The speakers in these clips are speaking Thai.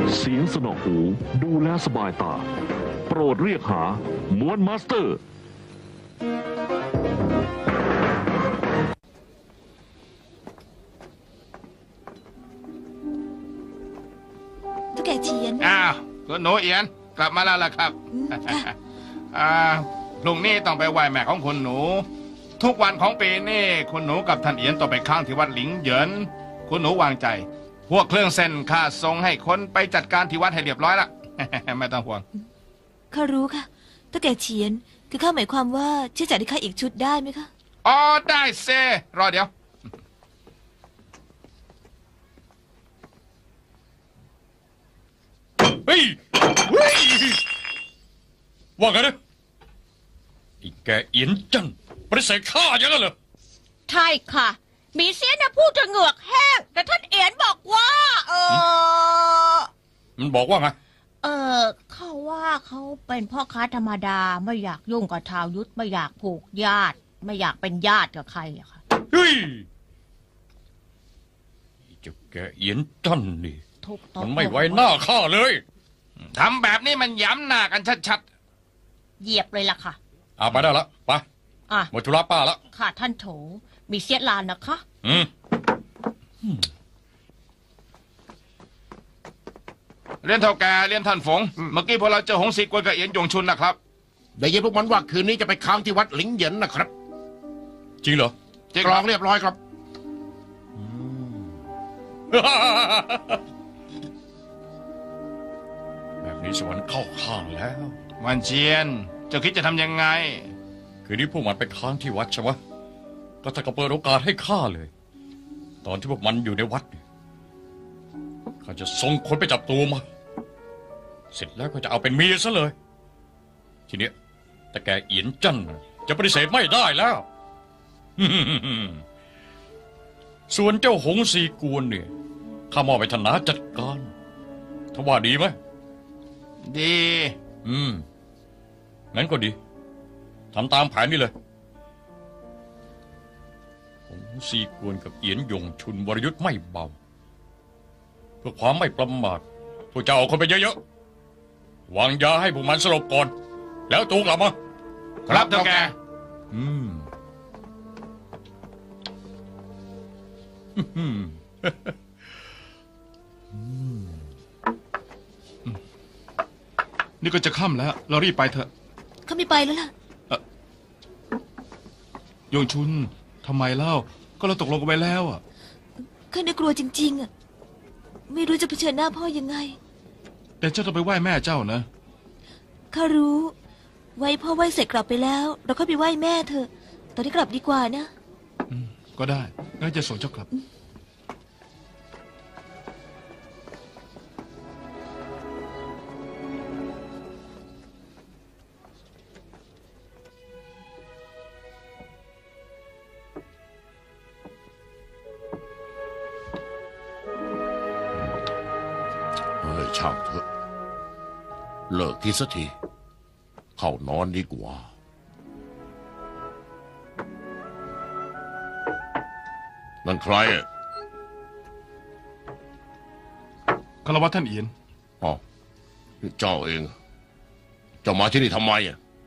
เสียงสนอหูดูแลสบายตาโปรดเรียกหาม้วนมาสเตอร์ตุ๊กแกเฉียนคุณหนูเอียนกลับมาแล้วล่ะครับพรุ่งนี้ต้องไปไหว้แม่ของคุณหนูทุกวันของปีนี่คุณหนูกับท่านเอียนต้องไปค้างที่วัดหลิงเหยินคุณหนูวางใจพวกเครื่องเส้นข้าส่งให้คนไปจัดการที่วัดให้เรียบร้อยละไม่ต้องห่วงข้ารู้ค่ะตุ๊กแกเฉียนคือข้าหมายความว่าช่วยจัดให้ข้าอีกชุดได้ไหมคะอ๋อได้เซรอเดี๋ยวเฮ้ยว่าไงนะไอ้แกเอียนจันปฏิเสธข้าอย่างนั้นเหรอใช่ค่ะมีเสียนะพูดจะเหงือกแห้งแต่ท่านเอียนบอกว่ามันบอกว่าไงเขาว่าเขาเป็นพ่อค้าธรรมดาไม่อยากยุ่งกับชาวยุทธไม่อยากผูกญาติไม่อยากเป็นญาติกับใครอะค่ะเฮ้ยเจ้าแกเอียนจันนี่มันไม่ไว้หน้าข้าเลยทำแบบนี้มันย้ำหน้ากันชัดๆเหยียบเลยล่ะค่ะไปได้ละไปหมดธุระป้าละค่ะท่านโถมีเสียลานนะคะเรียนเท่าแกเรียนท่านฝงเมื่อกี้พอเราเจอหงสีกวนกับเอียนยงชุนนะครับได้ยินพวกมันว่าคืนนี้จะไปค้างที่วัดหลิงเหยินนะครับจริงเหรอกรองเรียบร้อยครับแบบนี้สวรรค์เข้าข้างแล้ววันเจียนเจ้าคิดจะทำยังไงคืนนี้พวกมันไปค้างที่วัดใช่ไหมก็ถ้าก็เปิดโอกาสให้ข้าเลยตอนที่พวกมันอยู่ในวัดข้าจะส่งคนไปจับตัวมาเสร็จแล้วก็จะเอาเป็นเมียซะเลยทีเนี้ยแต่แกเอียนจันจะปฏิเสธไม่ได้แล้วส่วนเจ้าหงสีกวนเนี่ยข้ามอบไปธนาจัดการถ้าว่าดีไหมดีงั้นก็ดีทำตามแผนนี่เลยหงสีกวนกับเอียนยงชุนวรยุทธ์ไม่เบาเพื่อความไม่ประมาทพวกเจ้าเอาคนไปเยอะๆวางยาให้พวกมันสลบก่อนแล้วตัวกลับมาครับเท่าแกนี่ก็จะค่ำแล้วเรารีบไปเถอะเขาไม่ไปแล้วล่ะยงชุนทำไมเล่าก็เราตกลงกันไปแล้วข้าเนี่ยกลัวจริงๆไม่รู้จะเผชิญหน้าพ่อยังไงแต่เจ้าต้องไปไหว้แม่เจ้านะข้ารู้ไหว้พ่อไหว้เสร็จกลับไปแล้วเราค่อยไปไหว้แม่เถอะตอนนี้กลับดีกว่านะก็ได้งั้นจะส่งเจ้ากลับช่างเถอะเลิกคิดสักทีเข้านอนดีกว่านั่นใครคารวะท่านเอียนอ๋อเจ้าเองเจ้ามาที่นี่ทำไม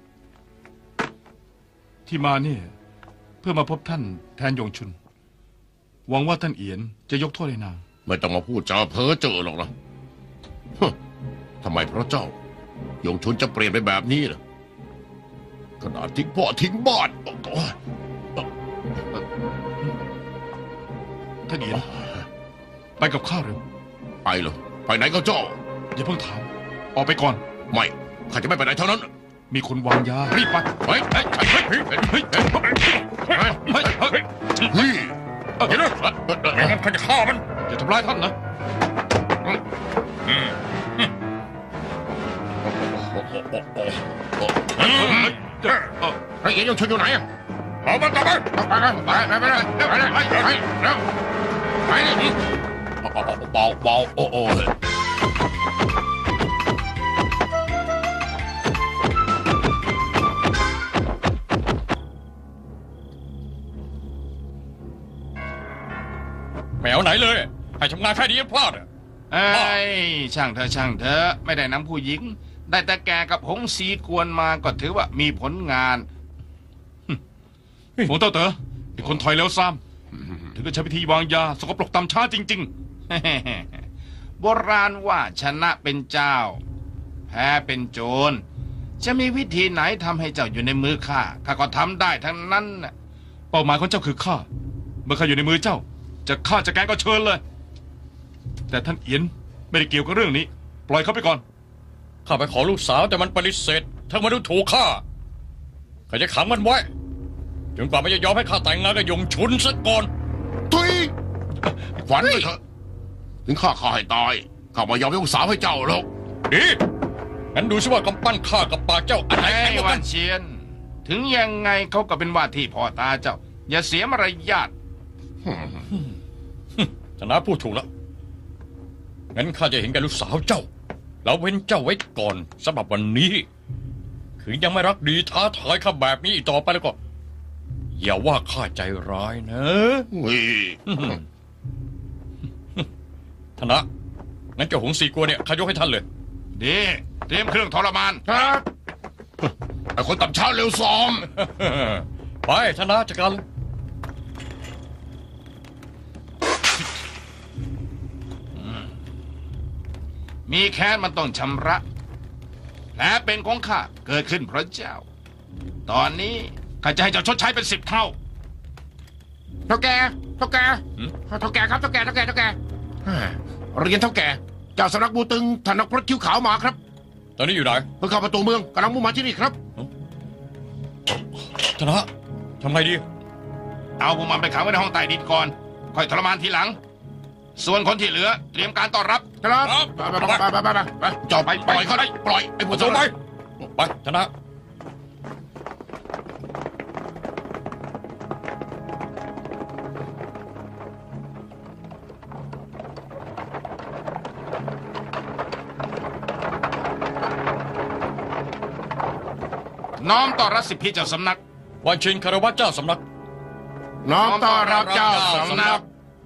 ที่มาเนี่ยเพื่อมาพบท่านแทนยงชุนหวังว่าท่านเอียนจะยกโทษให้นางไม่ต้องมาพูดจาเพ้อเจ้อหรอกนะทำไมพระเจ้ายงชุนจะเปลี่ยนไปแบบนี้ล่ะขนาดทิ้งพ่อทิ้งบ้านท่านเอียนไปกับข้าเร็วไปเลยไปไหนก็เจ้าอย่าเพิ่งถามออกไปก่อนไม่ข้าจะไม่ไปไหนเท่านั้นมีคนวางยารีบไปเฮ้ยเฮ้ยเฮ้ยเฮ้ยเฮ้ยเฮ้ยเฮ้ยเดี๋ยวนะงั้นข้าจะฆ่ามันอย่าทำร้ายท่านนะไอ้เอ๋ยงชุนอยู่ไหนเอามันกลับไปไปเลยไปเลยไปเลยไปเลยไปเลยไปเลยเบาเบาโอ้โอ้แมวไหนเลยให้ทำงานแค่นี้พลาดเอ้ยช่างเถอะไม่ได้นำผู้หญิง ได้แต่แกกับหงสีกวนมาก็ถือว่ามีผลงานหงเต้าเต๋อไอ้คนถอยแล้วซ้ำถึงก็ใช้วิธีวางยาสกปรกตำช้าจริงๆ โบราณว่าชนะเป็นเจ้า แพ้เป็นโจรจะมีวิธีไหนทำให้เจ้าอยู่ในมือข้าก็ทำได้ทั้งนั้นน่ะเป้าหมายของเจ้าคือข้าเมื่อข้าอยู่ในมือเจ้าจะฆ่าจะแกล้งก็เชิญเลยแต่ท่านเอียนไม่ได้เกี่ยวกับเรื่องนี้ปล่อยเขาไปก่อนข้าไปขอลูกสาวแต่มันปฏิเสธทั้งมันดูถูกข้าข้าจะขังมันไว้จนกว่ามันจะยอมให้ข้าแต่งงานกับยงชุนซะก่อนทุยฝันไปเถอะถึงข้าให้ตายข้าไม่ยอมยกสาวให้เจ้าหรอกดีงั้นดูซิว่ากำปั้นข้ากับปากเจ้าอันไหนแข็งกว่าวักันนเชียนถึงยังไงเขาก็เป็นว่าที่พ่อตาเจ้าอย่าเสียมารยาทธนาพูดถูกแล้วงั้นข้าจะเห็นแก่ลูกสาวเจ้าแล้วเว้นเจ้าไว้ก่อนสำหรับวันนี้คือยังไม่รักดีท้าทายข้าแบบนี้อีกต่อไปแล้วก็อย่าว่าข้าใจร้ายนะ ธนะงั้นเจ้าหงสีกัวเนี่ยข้ายกให้ท่านเลยดีเตรียมเครื่องทรมานครับไอ้คนต่ำช้าเร็วซ้อมไปธนะจัดการเลยมีแค้นมันต้องชำระแผลเป็นของข้าเกิดขึ้นเพราะเจ้า ตอนนี้ข้าจะให้เจ้าชดใช้เป็น10 เท่าเท่าแก่ครับเท่าแก่เรียนเท่าแก่เจ้าสำนักบูตึงท่านนักพรตคิ้วขาวมาครับตอนนี้อยู่ไหนเพิ่งเข้าประตูเมืองกำลังมุ่งมาที่นี่ครับธนะทำไงดีเอาพวกมันไปขังไว้ในห้องใต้ดินก่อนค่อยทรมานทีหลัง ส่วนคนที่เหลือเตรียมการต้อนรับครับ ไปจอบไปปล่อยเขาได้ปล่อยไอ้พวกส่งนั้นไปธนะน้อมต่อรับสิทธิเจ้าสำนักวันชินคารวะเจ้าสำนักน้อมต้อนรับเจ้าสำนัก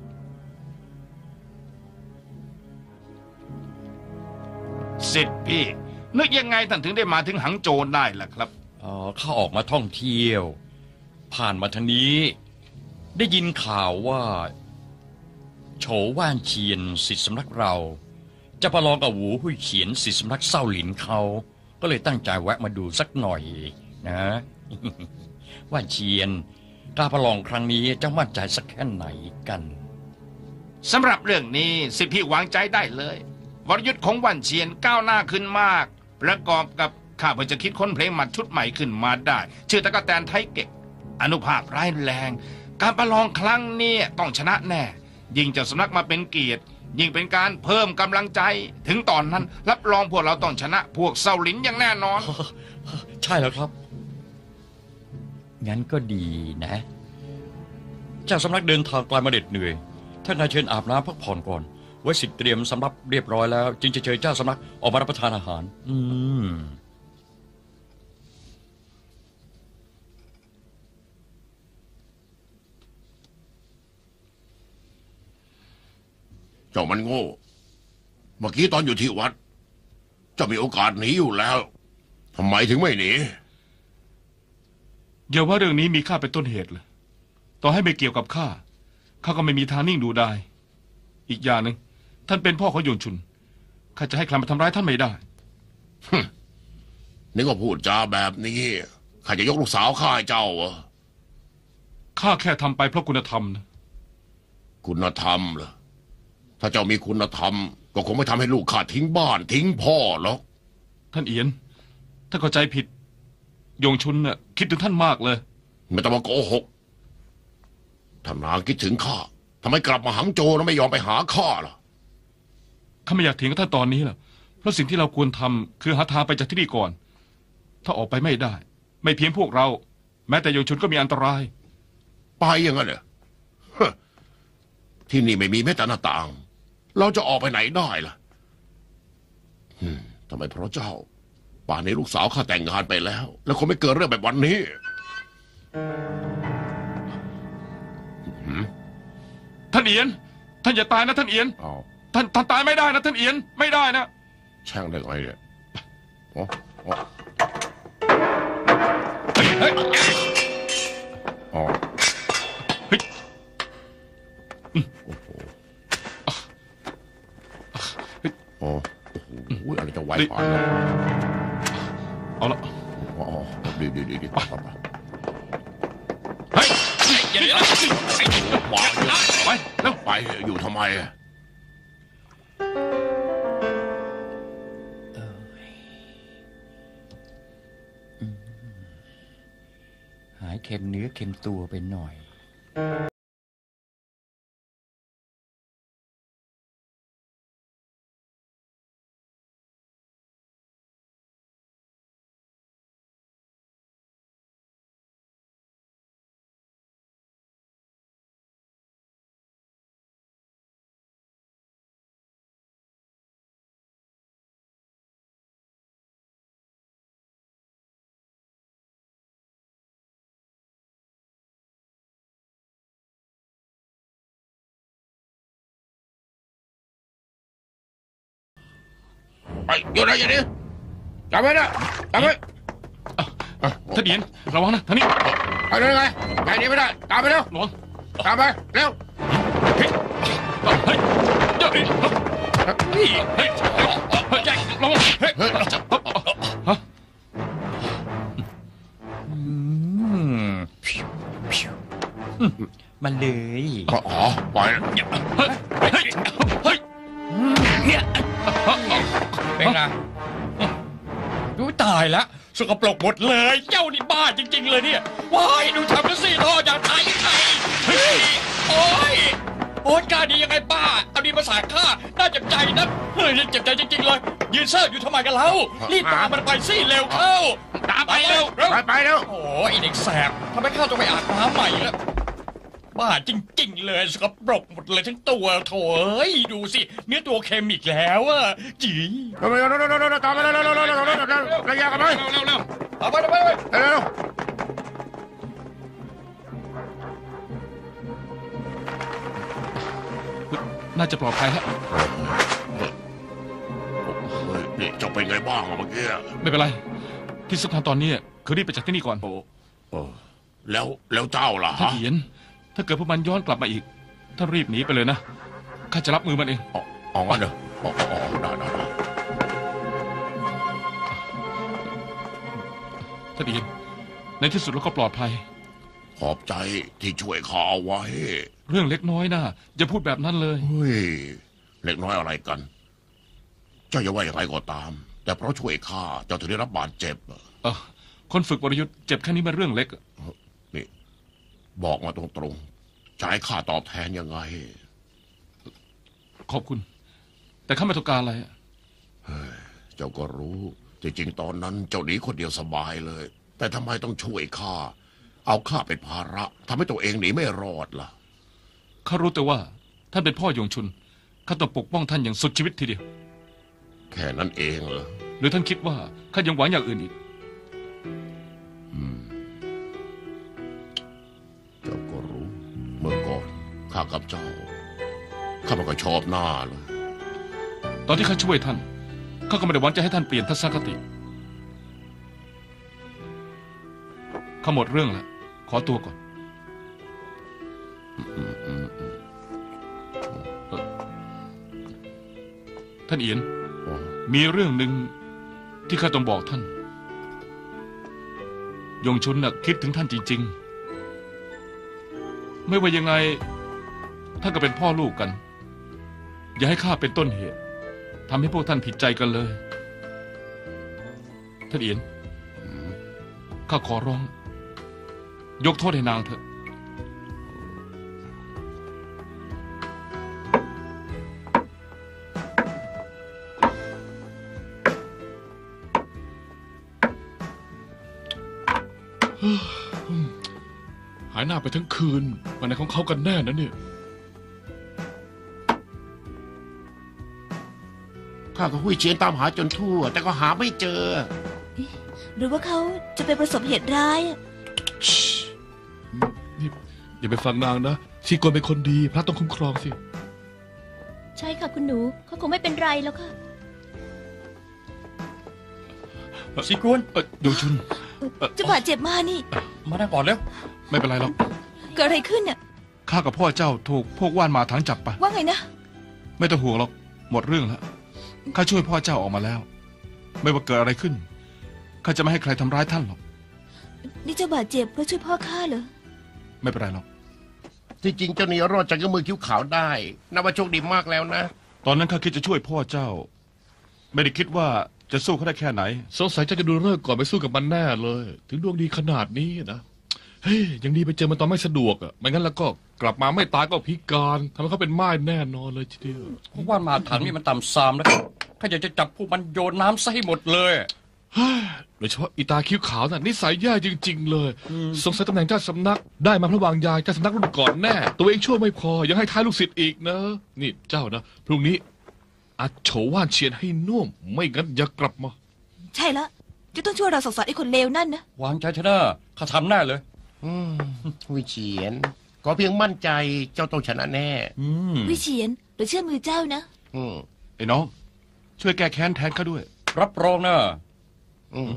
สิทธิพี่ นึกยังไงท่านถึงได้มาถึงหังโจวได้ล่ะครับข้าออกมาท่องเที่ยว ผ่านมาทางนี้ ได้ยินข่าวว่า โฉว่านเชียนศิษย์สำนักเรา จะประลองกับหูหุยเขียนศิษย์สำนักเศร้าหลินเขาก็เลยตั้งใจแวะมาดูสักหน่อยนะ ว่านเชียนการประลองครั้งนี้จะมั่นใจสักแค่ไหนกันสำหรับเรื่องนี้สิทธิพี่วางใจได้เลยวรยุทธ์ของวันเชียนก้าวหน้าขึ้นมาก ประกอบกับข้าพเจ้าจะคิดค้นเพลงหมัดชุดใหม่ขึ้นมาได้ชื่อตะกแตนไทยเก็กอนุภาพร้ายแรง การประลองครั้งนี้ต้องชนะแน่ ยิ่งเจ้าสำนักมาเป็นเกียรติ ยิ่งเป็นการเพิ่มกำลังใจ ถึงตอนนั้นรับรองพวกเราต้องชนะพวกเซาหลินอย่างแน่นอนใช่แล้วครับ งั้นก็ดีนะ เจ้าสำนักเดินทางไกลมาเหน็ดเหนื่อยท่านนายเชิญอาบน้ำพักผ่อนก่อน ไว้สิทธิ์เตรียมสำรับเรียบร้อยแล้ว จึงจะเชิญเจ้าสำนักออกมารับประทานอาหารเจ้ามันโง่ เมื่อกี้ตอนอยู่ที่วัดเจ้ามีโอกาสหนีอยู่แล้วทำไมถึงไม่หนีอย่าว่าเรื่องนี้มีข้าเป็นต้นเหตุเลยต่อให้ไม่เกี่ยวกับข้าก็ไม่มีทางนิ่งดูได้ อีกอย่างหนึ่งท่านเป็นพ่อของหยงชุนข้าจะให้ใครมาทำร้ายท่านไม่ได้นี่ก็พูดจาแบบนี้ข้าจะยกลูกสาวข้าให้เจ้าเหรอข้าแค่ทำไปเพราะคุณธรรมนะคุณธรรมเหรอถ้าเจ้ามีคุณธรรม ก็คงไม่ทำให้ลูกข้าทิ้งบ้านทิ้งพ่อหรอกท่านเอียนท่านเข้าใจผิดหยงชุนน่ะคิดถึงท่านมากเลยไม่ต้องมาโกหกถ้านางคิดถึงข้าทำไมกลับมาหังโจวแล้วไม่ยอมไปหาข้าล่ะข้าไม่อยากเถียงกับท่านตอนนี้หรอกเพราะสิ่งที่เราควรทำคือหาทางไปจากที่นี่ก่อน ถ้าออกไปไม่ได้ ไม่เพียงพวกเรา แม้แต่หยงชุนก็มีอันตรายไปอย่างนั้นเหรอฮะที่นี่ไม่มีแม้แต่หน้าต่าง เราจะออกไปไหนได้ล่ะทำไมเพราะเจ้า ป่านนี้ลูกสาวข้าแต่งงานไปแล้ว แล้วคงไม่เกิดเรื่องแบบวันนี้ท่านเอียนท่านอย่าตายนะท่านเอียนเอาท่านตายไม่ได้นะท่านเอียนไม่ได้นะแช่งได้ไงเนี่ยโอ้โอ้เฮ้ยอ๋อเฮ้ยโอ้โหโอ้โหอะไรจะไวกว่านั้นเอาละอ๋อดีไปเฮ้ยอย่าเดี๋ยววางเยอะไปเร็วไปอยู่ทำไมอะหายเค็มเนื้อเค็มตัวไปหน่อยไปอยู่ไหนอย่างนี้จับไว้นะจับไว้ท่านเอียนระวังนะท่านนี่ไปเลยไงไปนี้ไม่ได้ตามไปเร็วระวังตามไปเร็วเฮ้ยเฮ้ยเดี๋ยวนี้เฮ้ยเฮ้ยเฮ้ยระวังเฮ้ยเฮ้ยฮะมาเลยอ๋อไปเฮ้ยเฮ้ยเฮ้ยเนี่ยเป็นไงดูตายแล้วสกปรกหมดเลย เจ้านี่บ้าจริง ๆ เลยเนี่ยว้ายดูทำกันสิท่ออยากตายยังไงเฮ้ยโอ้ยโอ๊ยกล้าดียังไงป้าเอาดีมาสาข้าน่าเจ็บใจนะเฮ้ยเจ็บใจจริงๆเลยยืนเซ่ออยู่ทำไมกันแล้วรีบตามมันไปสิเร็วเข้าตามไปเร็วไปเร็วโอ้ยไอ้เด็กแสบทำไมข้าต้องไปอาบน้ำใหม่ล่ะบ้าจริงๆเลยสกปรกหมดเลยทั้งตัวโถ่เอ้ยดูสิเนื้อตัวเค็มอีกแล้วอะจีตามไปเร็วตามไปเร็วระยะกันไปเร็วเอาไปเร็วน่าจะปลอดภัยแล้วนี่เจ้าเป็นไงบ้างเมื่อกี้ไม่เป็นไรที่สำคัญตอนนี้คือรีบไปจากที่นี่ก่อนแล้วเจ้าล่ะท่านฮะเอียนถ้าเกิดพวกมันย้อนกลับมาอีกท่านรีบหนีไปเลยนะข้าจะรับมือมันเองอ๋องั้นเหรออ๋อได้ท่านเอียนในที่สุดเราก็ปลอดภัยขอบใจที่ช่วยข้าเอาไว้เรื่องเล็กน้อยนะอย่าพูดแบบนั้นเลยเฮ้ยเล็กน้อยอะไรกัน เจ้าอย่าว่าอย่างไรก็ตาม แต่เพราะช่วยข้าเจ้าถึงได้รับบาดเจ็บคนฝึกวรยุทธ์เจ็บแค่นี้มันเรื่องเล็กนี่บอกมาตรงๆจะให้ข้าตอบแทนยังไงขอบคุณ แต่ข้าไม่ต้องการอะไรเจ้าก็รู้จริงๆตอนนั้นเจ้าหนีคนเดียวสบายเลย แต่ทำไมต้องช่วยข้าเอาข้าเป็นภาระทำให้ตัวเองหนีไม่รอดล่ะข้ารู้แต่ว่าท่านเป็นพ่อหยงชุนข้าต้องปกป้องท่านอย่างสุดชีวิตทีเดียวแค่นั้นเองเหรอหรือท่านคิดว่าข้ายังหวังอย่างอื่นอีกเจ้าก็รู้ เมื่อก่อนข้ากับเจ้าข้ามันก็ชอบหน้าเลยตอนที่ข้าช่วยท่านข้าก็ไม่ได้หวังจะให้ท่านเปลี่ยนทัศนคติข้าหมดเรื่องแล้วขอตัวก่อนท่านเอียน มีเรื่องหนึ่งที่ข้าต้องบอกท่านยงชุนน่ะคิดถึงท่านจริงๆ ไม่ว่ายังไงท่านก็เป็นพ่อลูกกัน อย่าให้ข้าเป็นต้นเหตุทำให้พวกท่านผิดใจกันเลยท่านเอียนข้าขอร้อง ยกโทษให้นางเถอะหายหน้าไปทั้งคืนวันไหนของเขากันแน่นะเนี่ยข้าก็หุ้ยเชียนตามหาจนทั่ว แต่ก็หาไม่เจอหรือว่าเขาจะไปประสบเหตุร้ายอะนี่อย่าไปฟังนางนะชีกวนเป็นคนดีพระต้องคุ้มครองสิใช่ค่ะคุณหนูเขาคงไม่เป็นไรแล้วค่ะสีกวนโยชุนจะบาดเจ็บมานี่มานั่งก่อนแล้วไม่เป็นไรหรอกเกิดอะไรขึ้นเนี่ยข้ากับพ่อเจ้าถูกพวกว่านมาทั้งจับไปว่าไงนะไม่ต้องห่วงหรอกหมดเรื่องแล้วข้าช่วยพ่อเจ้าออกมาแล้ว ไม่ว่าเกิดอะไรขึ้นข้าจะไม่ให้ใครทำร้ายท่านหรอกนี่เจ้าบาดเจ็บเพราะช่วยพ่อข้าเหรอไม่เป็นไรหรอกที่จริงเจ้าหนีรอดจากมือคิ้วขาวได้นับว่าโชคดีมากแล้วนะตอนนั้นข้าคิดจะช่วยพ่อเจ้า ไม่ได้คิดว่าจะสู้เขาได้แค่ไหนสงสัยจะดูเลิกษ์ก่อนไปสู้กับมันแน่เลย ถึงดวงดีขนาดนี้นะเฮ้ยยังดีไปเจอมันตอนไม่สะดวกอ่ะไม่งั้นแล้วก็กลับมาไม่ตายก็พิการทำให้เขาเป็นม่ายแน่นอนเลยทีเดียวพวกว่านมาถังนี่มันต่ำซามนะครับข้าอยากจะจับพวกมันโยนน้ำซะให้หมดเลยเฮ้ยโดยเฉพาะอีตาคิ้วขาวน่ะนิสัยแย่จริง ๆ เลยสงสัยตำแหน่งเจ้าสำนักได้มาเพราะวางยาเจ้าสำนักรุ่นก่อนแน่ ตัวเองช่วยไม่พอยังให้ท้ายลูกศิษย์อีกนะ นี่เจ้านะพรุ่งนี้อาโฉว่านเฉียนให้น่วมไม่งั้นอย่ากลับมาใช่ละจะต้องช่วยเราสอนไอ้คนเลวนั่นนะวางใจเถอะนะข้าทำแน่เลยวิเชียนขอเพียงมั่นใจเจ้าต้องชนะแน่วิเชียนเราเชื่อมือเจ้านะอืมไอ้น้อง ช่วยแก้แค้นแทนข้าด้วยรับรองนะอืม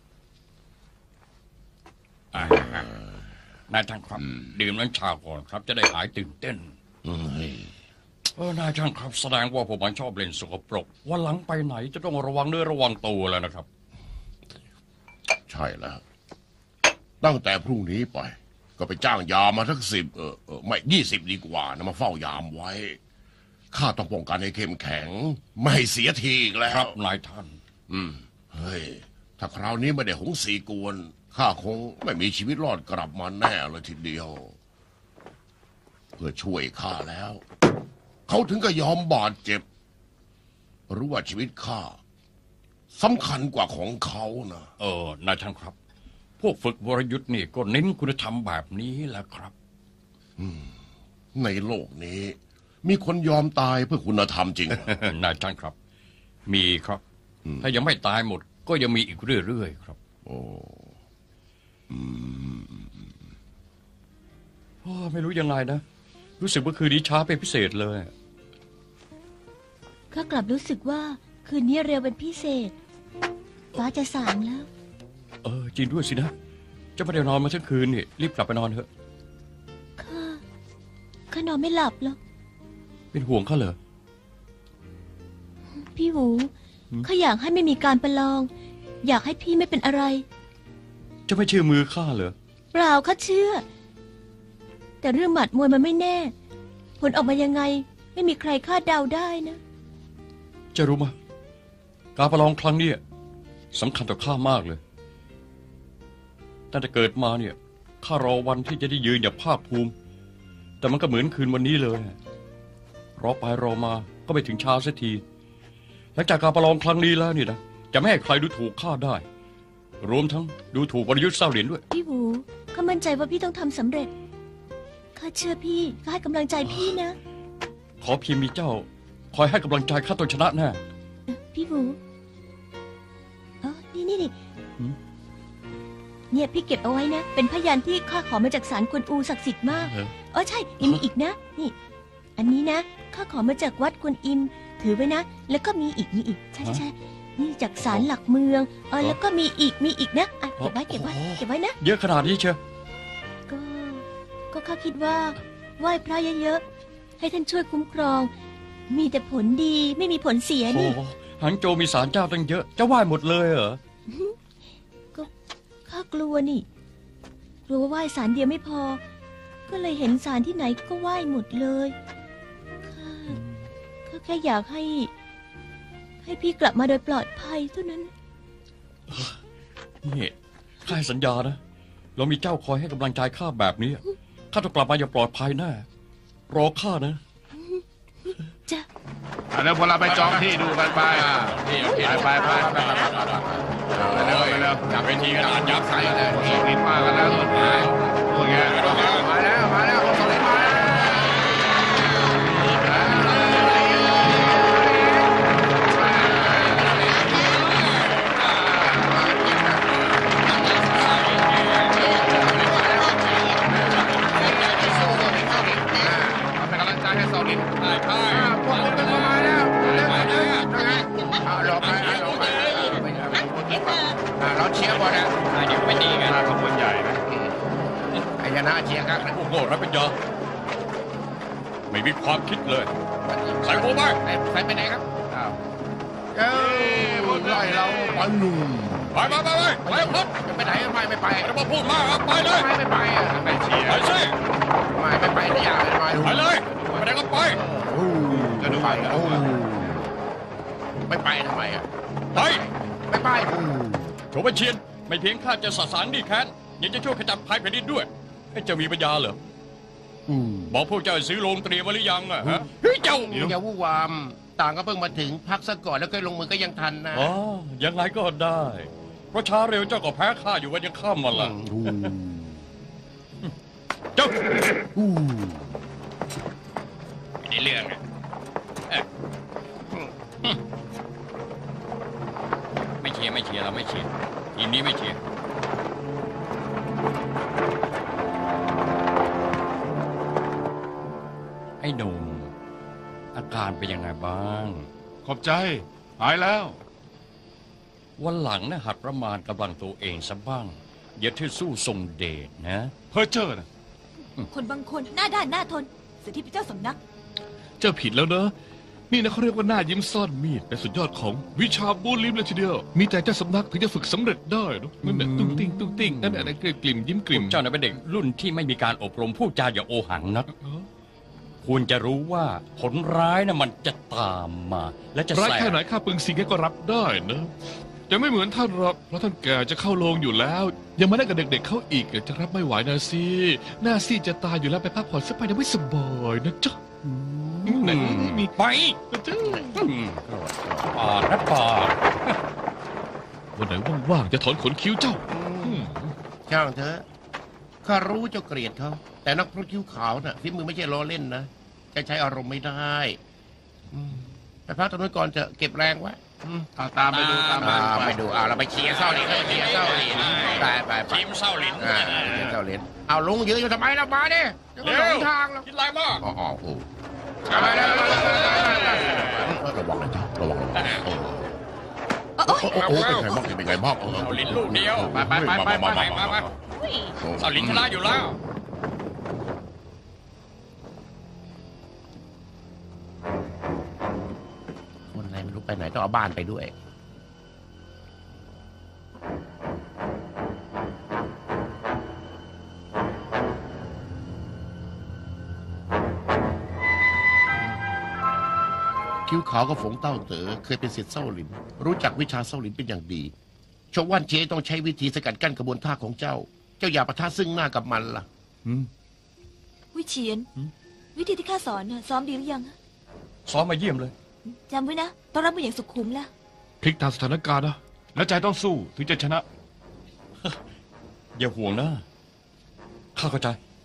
นายท่านครับดื่มน้ำชาก่อนครับ จะได้หายตื่นเต้นเฮ้ยนายท่านครับแสดงว่าผมมันชอบเล่นสกปรกวันหลังไปไหนจะต้องระวังเนื้อระวังตัวแล้วนะครับใช่แล้ว ตั้งแต่พรุ่งนี้ไป ก็ไปจ้างยามมาทั้ง10ไม่20 ดีกว่านะมาเฝ้ายามไว้ข้าต้องป้องกันให้เข้มแข็ง ไม่ให้เสียทีอีกแล้ครัวบนายท่านเฮ้ย ถ้าคราวนี้ไม่ได้หงสีกวนข้าคงไม่มีชีวิตรอดกลับมาแน่เลยทีเดียว เพื่อช่วยข้าแล้ว เขาถึงก็ยอมบาดเจ็บรู้ว่าชีวิตข้าสำคัญกว่าของเขานะนายท่านครับ พวกฝึกวรยุทธ์นี่ก็เน้นคุณธรรมแบบนี้แหละครับในโลกนี้ มีคนยอมตายเพื่อคุณธรรมจริงนายท่านครับ มีครับ ถ้ายังไม่ตายหมด ก็ยังมีอีกเรื่อยๆครับโอ้ไม่รู้ยังไงนะ รู้สึกว่าคืนนี้ช้าเป็นพิเศษเลยข้ากลับรู้สึกว่าคืนนี้เร็วเป็นพิเศษ ฟ้าจะสางแล้วจริงด้วยสินะ จะไม่ได้นอนมาทั้งคืนนี่รีบกลับไปนอนเถอะข้านอนไม่หลับหรอกเป็นห่วงเขาเหรอพี่หูข้าอยากให้ไม่มีการประลอง อยากให้พี่ไม่เป็นอะไรจะไม่เชื่อมือข้าเหรอเปล่าข้าเชื่อ แต่เรื่องหมัดมวยมันไม่แน่ ผลออกมายังไง ไม่มีใครคาดเดาได้นะจะรู้มาการประลองครั้งนี้สำคัญต่อข้ามากเลยตั้งแต่เกิดมาเนี่ยข้ารอวันที่จะได้ยืนอย่างภาคภูมิ แต่มันก็เหมือนคืนวันนี้เลยรอไปรอมาก็ไม่ถึงเช้าสักทีหลังจากการประลองครั้งนี้แล้วนี่นะจะไม่ให้ใครดูถูกข้าได้ รวมทั้งดูถูกวรยุทธ์เศร้าเหรียญด้วยพี่หูข้ามั่นใจว่าพี่ต้องทำสำเร็จข้าเชื่อพี่ข้าให้กำลังใจพี่นะขอเพียงมีเจ้า คอยให้กำลังใจข้าต้องชนะแน่พี่หูนี่หืมเนี่ยพี่เก็บเอาไว้นะ เป็นพยานที่ข้าขอมาจากศาลกวนอูศักดิ์สิทธิ์มาก ใช่ยังมีอีกนะ นี่ อันนี้นะข้าขอมาจากวัดกวนอิม ถือไว้นะ แล้วก็มีอีกใช่นี่จากศาลหลักเมืองแล้วก็มีอีกนะเก็บไว้นะเยอะขนาดนี้เชียวก็ข้าคิดว่าไหว้พระเยอะๆให้ท่านช่วยคุ้มครอง มีแต่ผลดีไม่มีผลเสียโอ้นี่หังโจมีศาลเจ้าตั้งเยอะจะไหว้หมดเลยเหรอข้ากลัวนี่กลัวว่าไหว้ศาลเดียวไม่พอ ก็เลยเห็นศาลที่ไหนก็ไหว้หมดเลยข้าแค่อยากให้พี่กลับมาโดยปลอดภัยเท่านั้นนี่ข้าให้สัญญานะเรามีเจ้าคอยให้กำลังใจข้าแบบนี้ข้าต้องกลับมาอย่างปลอดภัยแน่รอข้านะจ้ะเดี๋ยวพวกเราไปจองที่ดูกันไปไปเร็วอยากไปทีกันยับใส่เลยส่งลิ้นมากันแล้วสุดท้ายพวกแกมาแล้วคนส่งลิ้นมาแล้วเป็นกำลังใจให้ส่งลิ้นพวกคุณชนะเชียร์ครับพวกโง่ไร้ปัญญาไม่มีความคิดเลย ใส่หัวไปใส่ไปไหนครับอ้าวเอ้ยไล่เราไปหนุ่มไปครับจะไปไหนไม่ไปไม่ต้องมาพูดมากครับไปเลยไม่ไปอ่ะไม่เชียร์ไปสิไม่ไปที่อย่างเลยไปเลยไปไหนก็ไปก็ดูไปแล้วไม่ไปทำไมอ่ะไปไม่ไปโฉมเชียนไม่เพียงข้าจะสะสางดีแค้นยังจะช่วยขจัดภัยแผ่นดินด้วยจะมีปัญญาเหรอบอกพวกเจ้าซื้อโรงเตรียมไว้หรือยังอะฮะเฮ้ยเจ้าอย่าวู่วามต่างก็เพิ่งมาถึงพักซะก่อนแล้วค่อยลงมือก็ยังทันนะอ๋อยังไงก็ได้ เพราะช้าเร็วเจ้าก็แพ้ข้าอยู่วันยังค่ำมาละเจ้าไม่ได้เรื่องอะไม่เชียร์เราไม่เชียร์ทีมนี้ไม่เชียร์ไอ้หนุ่มอาการเป็นยังไงบ้างขอบใจหายแล้ววันหลังนะหัดประมาณกำลังตัวเองซะบ้าง อย่าที่สู้ทรงเดชนะเพอเจอร์นะคนบางคนหน้าด้านหน้าทนสิทธิพิเจ้าสำนักเจ้าผิดแล้วเนอะนี่นะเขาเรียกว่าหน้ายิ้มซ่อนมีดเป็นสุดยอดของวิชาบูลิมเลยทีเดียว มีแต่เจ้าสำนักถึงจะฝึกสำเร็จได้นะนั่นแหละตุ้งติ้งตุ้งติ้งนั่นแหละกลิ่มยิ้มกลิ่มเจ้าน่ะเป็นเด็กรุ่นที่ไม่มีการอบรมพูดจาอย่าโอหังนักควรจะรู้ว่าผลร้ายนะมันจะตามมา และจะร้ายแสแค่ไหนบข้าปึงสิงแกก็รับได้นะแต่ไม่เหมือนท่านหรอกเพราะท่านแก่จะเข้าโรงอยู่แล้ว ยังมาได้กับเด็กๆเขาอีกจะรับไม่ไหวนะสิหน้าซีดจะตายอยู่แล้วไปพักผ่อนสักไปนะไม่สบายนะจ๊ะไหนมีไปปาดนะปาดวันไหนว่างๆจะถอนขนคิ้วเจ้าช่างเถอะข้ารู้เจ้าเกลียดเขาแต่นักพรตคิ้วขาวน่ะฝีมือไม่ใช่ล้อเล่นนะจะใช้อารมณ์ไม่ได้ไปพักตรงนั้นก่อนจะเก็บแรงไว้เอาตามไปดูตามไปดูเราไปเชียร์เศร้าหลินเชียร์เศร้าหลินไปทีมเศร้าหลินเชียร์เศร้าหลินเอาลุงยืนอยู่ทำไมล่ะมาดิจะไม่หลงทางแล้วคิดไรบ้างอ๋อโอ้ระวังนะจ๊ะระวังโอ้เป็นไงบ้างเศร้าหลินลูกเดียวไปมาเศร้าหลินชนะอยู่แล้วคนอะไรไม่รู้ไปไหนต้องเอาบ้านไปด้วยคิ้วขาวกับฝงเต้าเต๋อเคยเป็นศิษย์เส้าหลิน รู้จักวิชาเส้าหลินเป็นอย่างดีชงว่านเจต้องใช้วิธีสกัดกั้นกระบวนท่าของเจ้า เจ้าอย่าปะทะซึ่งหน้ากับมันล่ะวิเชียน วิธีที่ข้าสอนน่ะซ้อมดีหรือยังซ้อมมาเยี่ยมเลยจำไว้นะต้องรับมืออย่างสุขุมล่ะพลิกตามสถานการณ์นะและใจต้องสู้ถึงจะชนะอย่าห่วงนะข้าเข้าใจ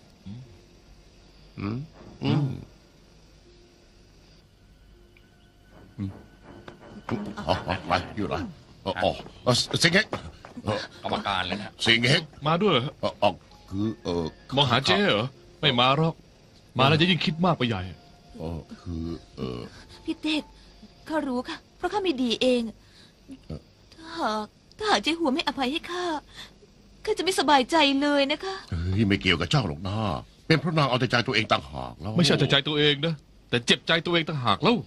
ไปอยู่ละสิงเฮกกรรมการเลยนะสิงเฮกมาด้วยเหรอคือมองหาเจ๊เหรอไม่มาหรอกมาแล้วจะยิ่งคิดมากไปใหญ่คือพี่เต็กข้ารู้ค่ะ เพราะข้าไม่ดีเอง ถ้าหากเจ๊หัวไม่อภัยให้ข้าจะไม่สบายใจเลยนะคะไม่เกี่ยวกับเจ้าหรอกนะเป็นเพราะนางเอาแต่ใจตัวเองต่างหากแล้วไม่ใช่แต่ใจตัวเองนะแต่เจ็บใจตัวเองต่างหากแล้ว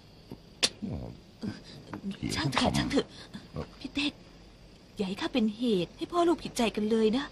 ช่างเถอะช่างเถอะพี่เต็กอย่าให้ข้าเป็นเหตุให้พ่อลูกผิดใจกันเลยนะ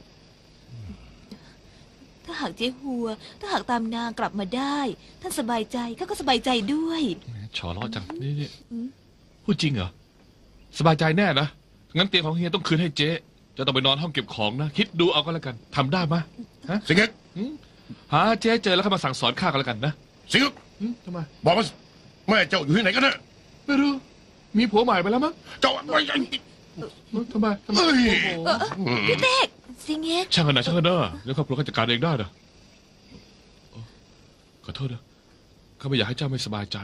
ถ้าหากเจ๊หัว ถ้าหากตามนางกลับมาได้ ท่านสบายใจข้าก็สบายใจด้วยฉอล้อจังนี่พูดจริงเหรอสบายใจแน่นะงั้นเตียงของเฮียต้องคืนให้เจ๊จะต้องไปนอนห้องเก็บของนะคิดดูเอาก็แล้วกันทำได้ไหมฮะสิงเฮกหาเจ๊เจอแล้วเข้ามาสั่งสอนข้ากันแล้วกันนะสิงเฮกทำไมบอกมาแม่เจ้าอยู่ที่ไหนกันเนี่ยไม่รู้มีผัวใหม่ไปแล้วมั้งเจ้าไม่ทำไมพี่เต็กสิงเงกช่างกันนะช่างกันนะเดี๋ยวครอบครัวก็จัดการเองได้นะขอโทษนะข้าไม่อยากให้เจ้าไม่สบายใจ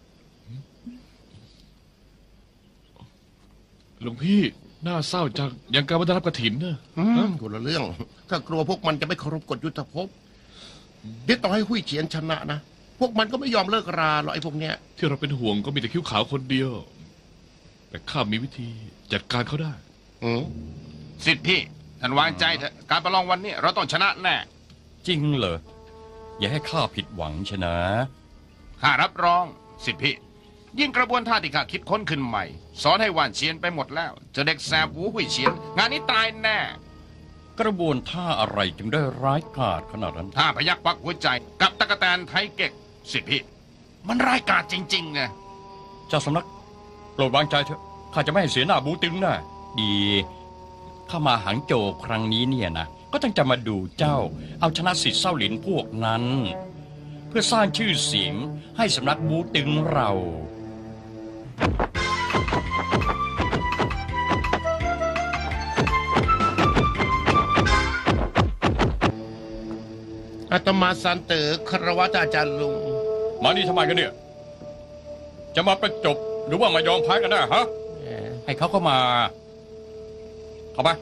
หลวงพี่น่าเศร้าจังยังการมาได้รับกฐินนะคนละเรื่องข้ากลัวพวกมันจะไม่เคารพกฎยุทธภพเดี๋ยวต่อให้หุ้ยเฉียนชนะนะพวกมันก็ไม่ยอมเลิกราหรอกไอ้พวกเนี้ยที่เราเป็นห่วงก็มีแต่คิ้วขาวคนเดียว แต่ข้ามีวิธีจัดการเขาได้สิทธิ์พี่ท่านวางใจเถอะการประลองวันนี้เราต้องชนะแน่จริงเหรออย่าให้ข้าผิดหวังชนะข้ารับรองสิทธิพี่ยิ่งกระบวนท่าที่ข้าคิดค้นขึ้นใหม่ สอนให้หว่านเฉียนไปหมดแล้วเจะเด็กแสบหูหุยเฉียน งานนี้ตายแน่กระบวนท่าอะไรจึงได้ร้ายกาจขนาดนั้นถ้าพยักปักหัวใจกับตะกแตนไทยเก็กสิทธิพี่มันร้ายกาจจริงๆไงเจ้าสำนักโปรดวางใจเถอะข้าจะไม่ให้เสียหน้าบูตึงนะดีข้ามาหางโจวครั้งนี้เนี่ยนะก็ตั้งจะมาดูเจ้าเอาชนะสิทธิ์เศร้าหลินพวกนั้น เพื่อสร้างชื่อเสียงให้สำนักบูตึงเราอาตมาสันเต๋อคารวะอาจารย์ลุงมานี่ทำไมกันเนี่ย จะมาประจบหรือว่ามายอมแพ้กันแน่ฮะ ให้เขาเข้ามา เข้าไป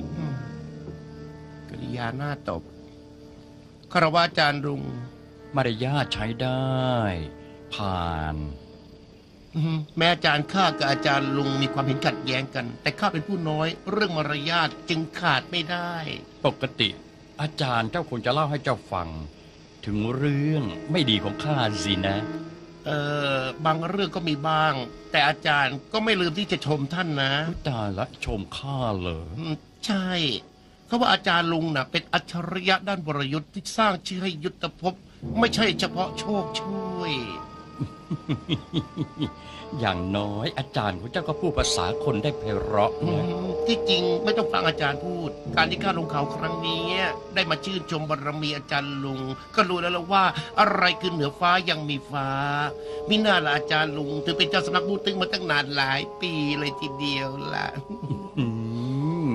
กริยาหน้าตบคารวะอาจารย์ลุงมารยาทใช้ได้ ผ่านแม้อาจารย์ข้ากับอาจารย์ลุงมีความเห็นขัดแย้งกัน แต่ข้าเป็นผู้น้อย เรื่องมารยาทจึงขาดไม่ได้ปกติ อาจารย์เจ้าควรจะเล่าให้เจ้าฟัง ถึงเรื่องไม่ดีของข้าสินะบางเรื่องก็มีบ้าง แต่อาจารย์ก็ไม่ลืมที่จะชมท่านนะอุ๊ยตายละชมข้าเหรอใช่เขาว่าอาจารย์ลุงน่ะเป็นอัจฉริยะด้านวรยุทธ์ที่สร้างชื่อให้ยุทธภพไม่ใช่เฉพาะโชคช่วยอย่างน้อยอาจารย์ของเจ้าก็พูดภาษาคนได้ไพเราะนะที่จริงไม่ต้องฟังอาจารย์พูด การที่ข้าลงเขาครั้งนี้ได้มาชื่นชมบารมีอาจารย์ลุง ก็รู้แล้วล่ะว่าอะไรคือเหนือฟ้ายังมีฟ้ามิน่าละอาจารย์ลุงถือเป็นเจ้าสำนักบูตึงมาตั้งนานหลายปีเลยทีเดียวล่ะอืม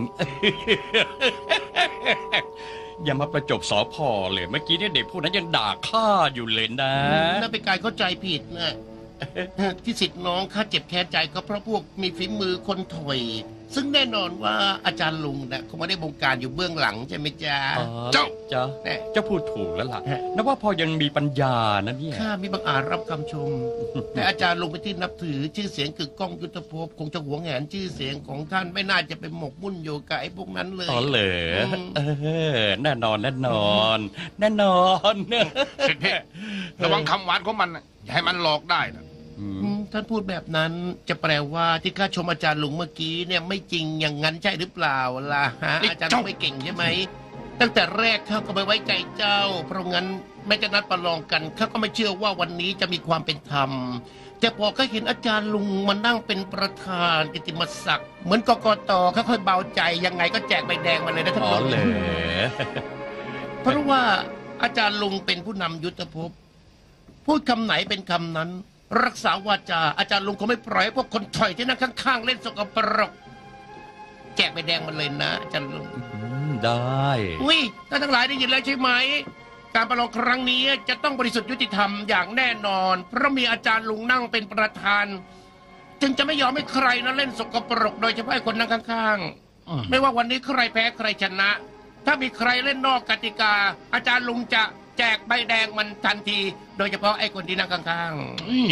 อย่ามาประจบสอพอเลยเมื่อกี้เนี่ยเด็กพวกนั้นยังด่าข้าอยู่เลยนะนั่นเป็นการเข้าใจผิดนะที่สิทธิ์น้องข้าเจ็บแค้นใจก็เพราะพวกมีฝีมือคนถอย ซึ่งแน่นอนว่าอาจารย์ลุงนะเขาไม่ได้บงการอยู่เบื้องหลังใช่ไหมจ๊ะเจ้าจ้าแน่เจ้าพูดถูกแล้วล่ะฮะนับว่าพอยังมีปัญญานะเนี่ยข้ามีบางอาจรับคำชม แต่อาจารย์ลุงเป็นที่นับถือชื่อเสียงกึกก้องยุทธภพคงจะหวงแหนชื่อเสียงของท่านไม่น่าจะไปหมกมุ่นอยู่กับไอ้พวกนั้นเลยอ๋อเหรออืมแน่นอนแน่นอนแน่นอนสิทธิพี่ระวังคำหวานของมันนะอย่าให้มันหลอกได้นะท่านพูดแบบนั้นจะแปลว่าที่ข้าชมอาจารย์ลุงเมื่อกี้เนี่ยไม่จริงอย่างนั้นใช่หรือเปล่าล่ะฮะอาจารย์ลุงไม่เก่งใช่ไหมตั้งแต่แรกข้าก็ไม่ไว้ใจเจ้า เพราะงั้นแม้จะนัดประลองกันข้าก็ไม่เชื่อว่าวันนี้จะมีความเป็นธรรมแต่พอข้าเห็นอาจารย์ลุงมานั่งเป็นประธานกิตติมศักดิ์เหมือนกกตค่อยๆเบาใจยังไงก็แจกใบแดงมาเลยนะท่านอ๋อลุงเหรอเพราะว่าอาจารย์ลุงเป็นผู้นำยุทธภพพูดคำไหนเป็นคำนั้น รักษาวาจาอาจารย์ลุงเขาไม่ปล่อยให้พวกคนถอยที่นั่งข้างๆเล่นสกปรกแจกใบแดงมาเลยนะอาจารย์ลุงได้อุ้ยท่านทั้งหลายได้ยินแล้วใช่ไหมการประลองครั้งนี้จะต้องบริสุทธิ์ยุติธรรมอย่างแน่นอน เพราะมีอาจารย์ลุงนั่งเป็นประธาน จึงจะไม่ยอมให้ใครนะเล่นสกปรกโดยเฉพาะคนนั่งข้างๆไม่ว่าวันนี้ใครแพ้ใครชนะ ถ้ามีใครเล่นนอกกติกา อาจารย์ลุงจะแจกใบแดงมันทันที โดยเฉพาะไอ้คนที่นั่งข้างๆดี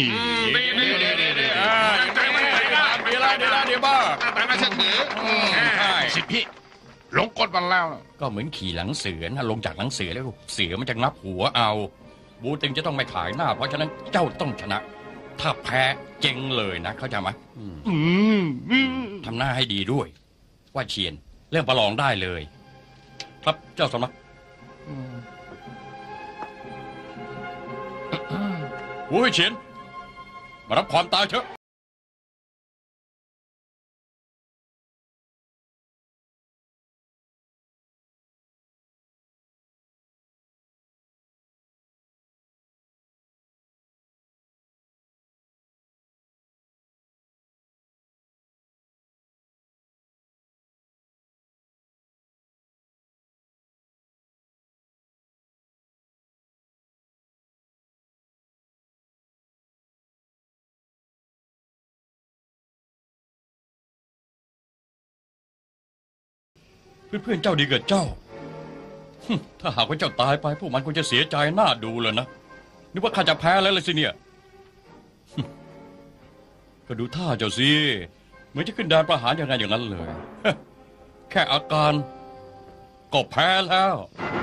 บ้าแต่ไม่เชื่อถือสิทธิพี่หลงกฎมันแล้วนะก็เหมือนขี่หลังเสือนะลงจากหลังเสือแล้วเสือมันจะงับหัวเอา บูติงจะต้องไม่ขายหน้า เพราะฉะนั้นเจ้าต้องชนะ ถ้าแพ้เจ๊งเลยนะเข้าใจไหมทำหน้าให้ดีด้วย ว่าเชียนเรื่องประลองได้เลย ครับเจ้าสำนักโอ้ยเชียนมารับความตายเถอะเพื่อนๆเจ้าดีกับเจ้า ถ้าหากว่าเจ้าตายไปพวกมันคงจะเสียใจน่าดูเลยนะนึกว่าข้าจะแพ้แล้วเลยสิเนี่ย ก็ดูท่าเจ้าสิเหมือนจะขึ้นดานประหารอย่างนั้นเลย แค่อาการก็แพ้แล้ว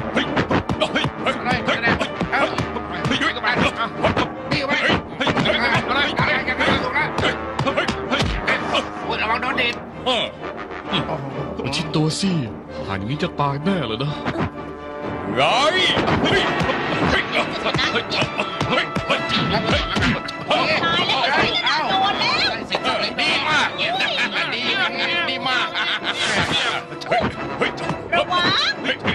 เฮ้ยเฮ้ยเฮ้ยอะไรอะไรเอานี่ก็ไปนี่ก็ไปอะไรกันไม่ถูกนะระวังโดนดีดประชิดตัวสิห่างอย่างนี้จะตายแน่เลยนะไงเฮ้ยเฮ้ยเฮ้ยเฮ้ยเฮ้ยตายแล้วโดนแล้วดีมากดีมากระวัง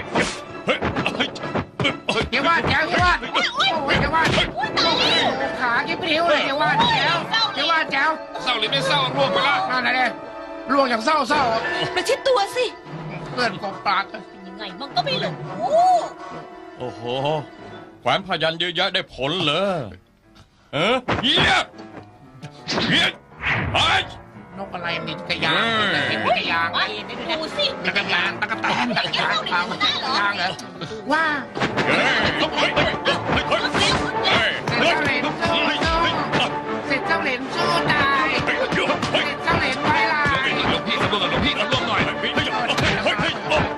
เดี๋ยวว่าแจ๋วเดี๋ยวว่าโอ้ยเดี๋ยวว่าขาเก็บผิวเลยเดี๋ยวว่าแจ๋วเดี๋ยวว่าแจ๋วเศร้าหรือไม่เศร้าร่วงไปละนั่นแหละร่วงอย่างเศร้าประชิดตัวสิเพื่อนกบปากยังไงมันก็ไม่รู้โอ้โหแขวนพยันเยอะแยะได้ผลเหรอเฮียเฮียไอ้นกอะไรมีกระยางมีกระยางดูสิมีกระยางตะกะแตนตะกะยางยางเหรอว่าเฮ้ยเฮ้ยเฮ้ยเฮ้ยเสร็จเจ้าเหรนสู้ตายเสร็จเจ้าเหรนไว้ลายหลวงพี่สำรวจหลวงพี่รับรวมหน่อยโอ้ยเล่นเล่นเล่น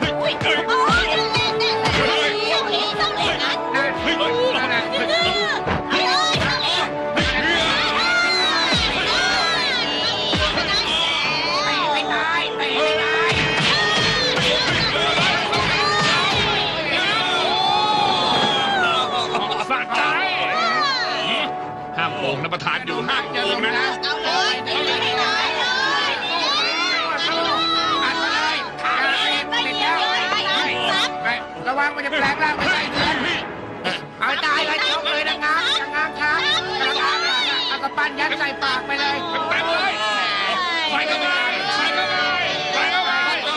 ต้องเล่นนะนั่นแหละ ไม่ตายไม่ตายสะใจห้ามโป่งนะประธานอยู่ห้ามโป่งนะเอาเลยไม่ได้เลยอัดมาเลยขาติดแล้วระวังมันจะแปลงร่างไปใส่เดือนเอาตายเลยยกเลยนะงามครับเอากระปั้นยัดใส่ปากไปเลยเต็มเลยใส่เข้าไปใส่เข้าไปใส่เข้าไป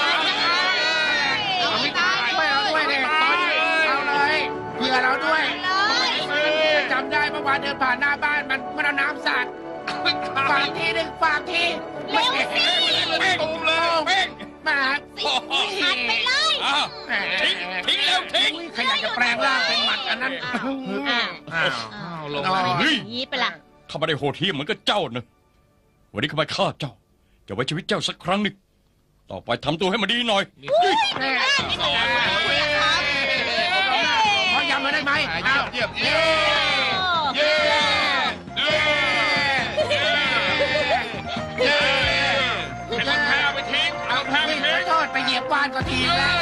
เอาไม่ตายช่วยเราด้วยเนี่ยเอาเลยเผื่อเราด้วยจำได้เมื่อวานเดินผ่านหน้าบ้านมันเอาน้ำสาดฝากทีหนึ่งฝากทีไม่ตูมเลยมาหันไปเลยทิ้งแล้วทิ้งใครอยากจะแปลงร่างเป็นหมัดอันนั้นลงนี่ไปละข้าไม่ได้โหดเหี้ยมเหมือนกับเจ้านะวันนี้ข้ามาฆ่าเจ้าจะไว้ชีวิตเจ้าสักครั้งหนึ่งต่อไปทำตัวให้มันดีหน่อยขอยำมาได้ไหมเยี่ยมเยี่ยมเยี่ยมแพ้ไปทิ้งเอาแพ้ไปทิ้งโทษไปเหยียบวานก็ทีแล้ว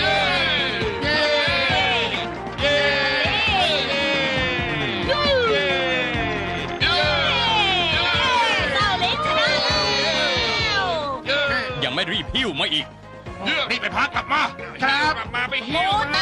ยังไม่รีบหิ้วมาอีกนี่ไปพักกลับมาครับกลับมาไปเฮี้ยวมา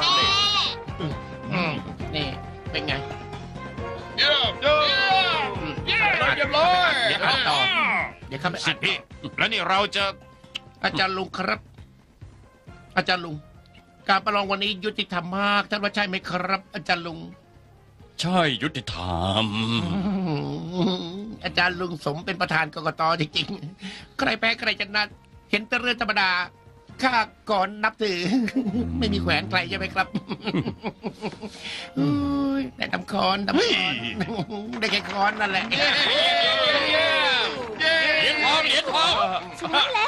นี่เป็นไงเยี่ยมเรียบร้อยเดี๋ยวอัดต่อเดี๋ยวเข้าไปอัดพี่แล้วนี่เราจะอาจารย์ลุงครับ อาจารย์ลุง การประลองวันนี้ยุติธรรมมากท่านว่าใช่ไหมครับ อาจารย์ลุงใช่ยุติธรรมอาจารย์ลุงสมเป็นประธานกกตจริงๆใครแพ้ใครชนะเห็นแต่เรื่องธรรมดาข้าก่อนนับถือ ไม่มีแขวนใครใช่ไหมครับได้ทำคอนได้แค่คอนนั่นแหละเหรียญทองเหรียญทองชนะแล้ว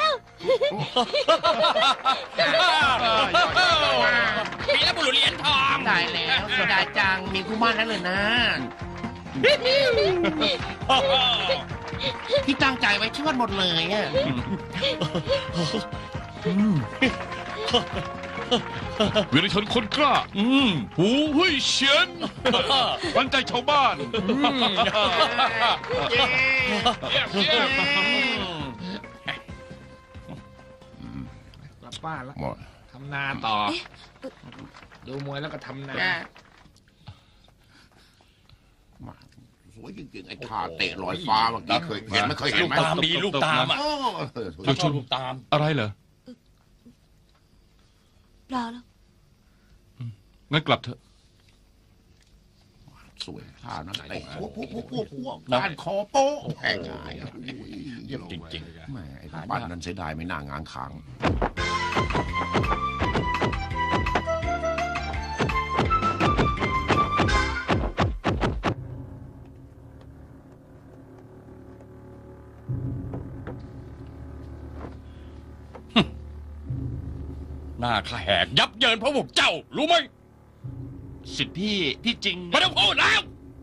มีแล้วบุรุษเหรียญทองได้แล้วสุดาจังมีคู่มั่นแล้วเลยนะที่ตั้งใจไว้ชวดหมดเลยอ่ะวีรชนคนกล้าหูหุยเฉียนวันใจชาวบ้านกลับบ้านแล้วหมดทำนาต่อ ดูมวยแล้วก็ทำนาสวยจริงๆไอ้ท่าเตะลอยฟ้าเมื่อกี้เคยเห็นไหมเคยเห็นลูกไหมตามดีลูกตามอ่ะโอ้เราชอบลูกตามอะไรเหรอเปล่าแล้วงั้นกลับเถอะสสวยท่านั้นเตะพวกการคอโป๊ะแพ้ง่ายเยี่ยมจริงๆแหมไอ้ปั้นนั้นเสียดายไม่น่างางค้างหน้าข้าแหกยับเยินเพราะพวกเจ้า รู้ไหมสิทธิพี่ที่จริงไม่ต้องพูดแล้ว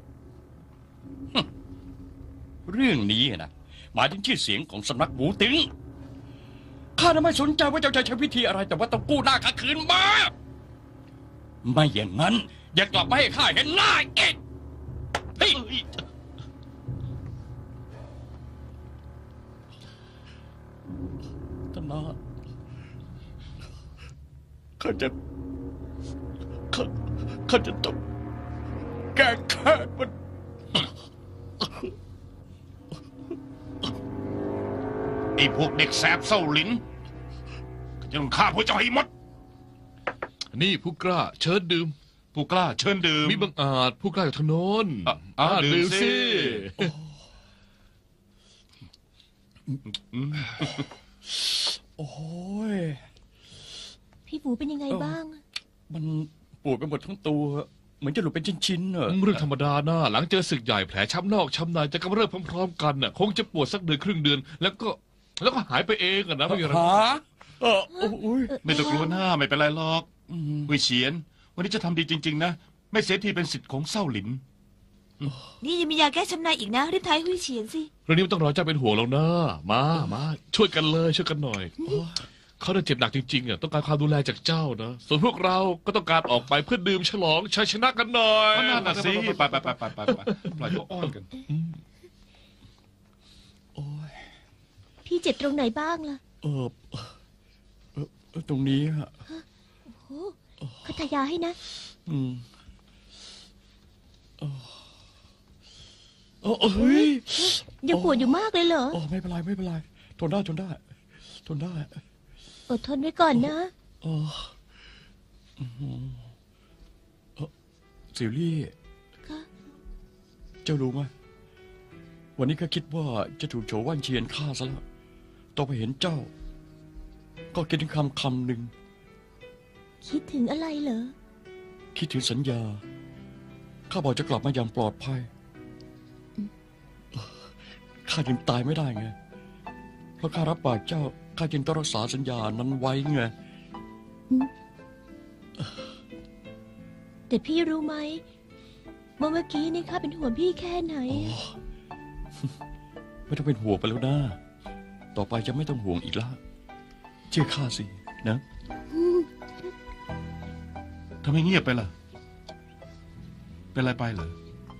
เรื่องนี้นะหมายถึงชื่อเสียงของสำนักหูตึงข้าไม่สนใจว่าเจ้าจะใช้วิธีอะไร แต่ว่าต้องกู้หน้าข้าคืนมาไม่อย่างนั้น อย่ากลับมาให้ข้าเห็นหน้าอีกเฮ้ยท่านนาข้าจะต้องแก้แค้นมันไอ้พวกเด็กแสบเศร้าลิ้นก็จะต้องฆ่าพวกเจ้าให้หมดนี่ผู้กล้าเชิญดื่มผู้กล้าเชิญดื่มมีบังอาจผู้กล้าอยู่ทางโน้นดื่มสิโอ้ยพี่ฟูเป็นยังไงบ้างมันปวดไปหมดทั้งตัว เหมือนจะหลุดเป็นชิ้นๆเนอะเรื่องธรรมดานะหลังเจอศึกใหญ่แผลช้ำนอกช้ำในจะกำเริบพร้อมๆกันน่ะคงจะปวดสักเดือนครึ่งเดือน แล้วก็หายไปเองอะนะไม่มีอะไรหาโอ้ยไม่ต้องกลัวหน้าไม่เป็นไรหรอกวิเฉียน วันนี้จะทำดีจริง ๆ นะ ไม่เสียทีเป็นสิทธิ์ของเศร้าหลินนี่ยังมียาแก้ช้ำในอีกนะรีบทายหุยเฉียนสิเรื่องนี้ไม่ต้องรอเจ้าเป็นห่วงแล้วนะมาช่วยกันเลยช่วยกันหน่อยเขาได้เจ็บหนักจริงๆอ่ะต้องการความดูแลจากเจ้านะส่วนพวกเราก็ต้องการออกไปเพื่อดื่มฉลองชัยชนะกันหน่อยก็นั่นน่ะสิไปปล่อยเขาอ้อนกันพี่เจ็บตรงไหนบ้างล่ะตรงนี้ฮะโอ้เขาทายาให้นะเฮ้ยยังปวดอยู่มากเลยเหรอโอ้ไม่เป็นไรไม่เป็นไรทนได้ทนได้ทนได้อดทนไว้ก่อนนะซิลลี่ค่ะเจ้ารู้ไหมวันนี้ข้าคิดว่าจะถูกโฉว่านเชียนฆ่าซะแล้วต่อไปเห็นเจ้า ก็คิดถึงคำหนึ่งคิดถึงอะไรเหรอคิดถึงสัญญาข้าบอกจะกลับมาอย่างปลอดภัยข้าจึงตายไม่ได้ไงเพราะข้ารับปากเจ้าข้าจึงต้องรักษาสัญญานั้นไว้ไงแต่พี่รู้ไหมว่าเมื่อกี้นี่ข้าเป็นห่วงพี่แค่ไหนไม่ต้องเป็นห่วงไปแล้วนะต่อไปจะไม่ต้องห่วงอีกแล้วเชื่อข้าสินะทำไมเงียบไปล่ะ เป็นไรไปเหรอ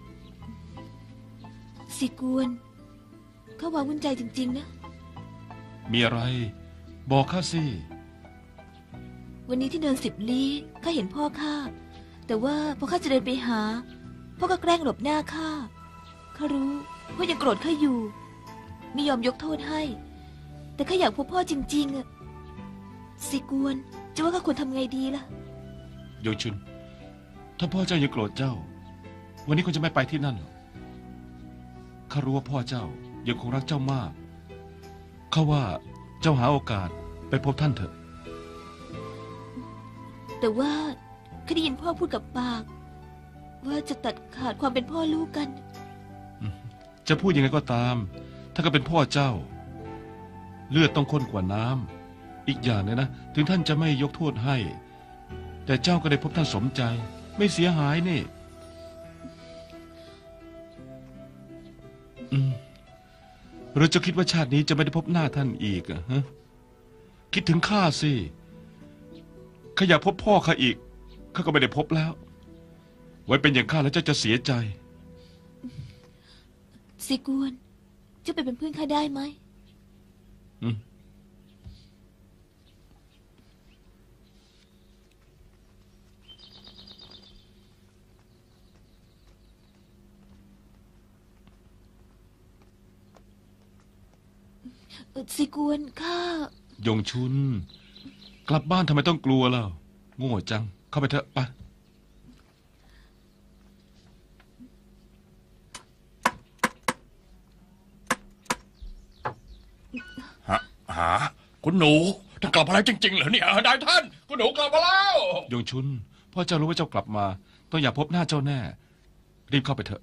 สิกวนเขาวาวุ่นใจจริงๆนะมีอะไร บอกข้าสิวันนี้ที่เดิน10 ลี้ข้าเห็นพ่อข้าแต่ว่าพอข้าจะเดินไปหาพ่อก็แกล้งหลบหน้าข้าข้ารู้ว่ายังโกรธข้าอยู่ไม่ยอมยกโทษให้ แต่ข้าอยากพบพ่อจริงๆอะสิกวนจะว่าข้าควรทำไงดีล่ะโยชุน ถ้าพ่อเจ้ายังโกรธเจ้า วันนี้คงจะไม่ไปที่นั่นหรอกข้ารู้ว่าพ่อเจ้ายังคงรักเจ้ามากข้าว่าเจ้าหาโอกาสไปพบท่านเถอะแต่ว่าข้าได้ยินพ่อพูดกับปาก ว่าจะตัดขาดความเป็นพ่อลูกกันจะพูดยังไงก็ตาม ถ้าก็เป็นพ่อเจ้า เลือดต้องข้นกว่าน้ำอีกอย่างเลยนะ ถึงท่านจะไม่ยกโทษให้ แต่เจ้าก็ได้พบท่านสมใจ ไม่เสียหายนี่หรือจะคิดว่าชาตินี้จะไม่ได้พบหน้าท่านอีกอะฮะคิดถึงข้าสิข้าอยากพบพ่อข้าอีกข้าก็ไม่ได้พบแล้ว ไว้เป็นอย่างข้าแล้วเจ้าจะเสียใจสิกวนจะไปเป็นเพื่อนข้าได้ไหม สิกวนข้ายงชุน กลับบ้านทำไมต้องกลัวล่ะโง่จัง เข้าไปเถอะไปคุณหนูท่านกลับมาแล้วจริงๆเหรอเนี่ยนายท่านคุณหนูกลับมาแล้วยงชุนพ่อเจ้ารู้ว่าเจ้ากลับมา ต้องอยากพบหน้าเจ้าแน่ รีบเข้าไปเถอะ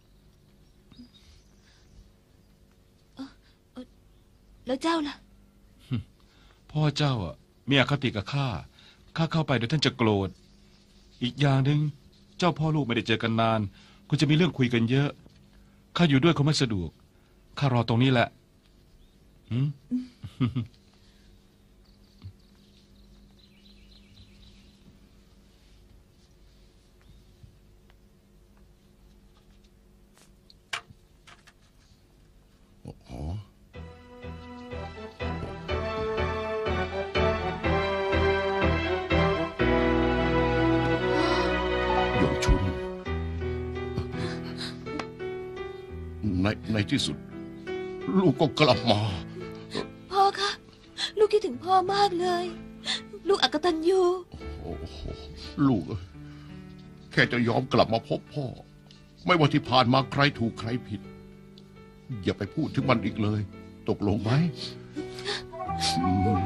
แล้วเจ้าล่ะพ่อเจ้าอ่ะมีอคติกับข้าเข้าไปเดี๋ยวท่านจะโกรธ อีกอย่างหนึ่งเจ้าพ่อลูกไม่ได้เจอกันนานคงจะมีเรื่องคุยกันเยอะข้าอยู่ด้วยคงไม่สะดวกข้ารอตรงนี้แหละหืมอ๋อ หยงชุน ในที่สุด ลูกก็กลับมาพ่อคะ ลูกคิดถึงพ่อมากเลย ลูกอกตัญญูโอ้โหลูกเอ้ยแค่จะยอมกลับมาพบพ่อ ไม่ว่าที่ผ่านมาใครถูกใครผิด อย่าไปพูดถึงมันอีกเลย ตกลงไหมอืม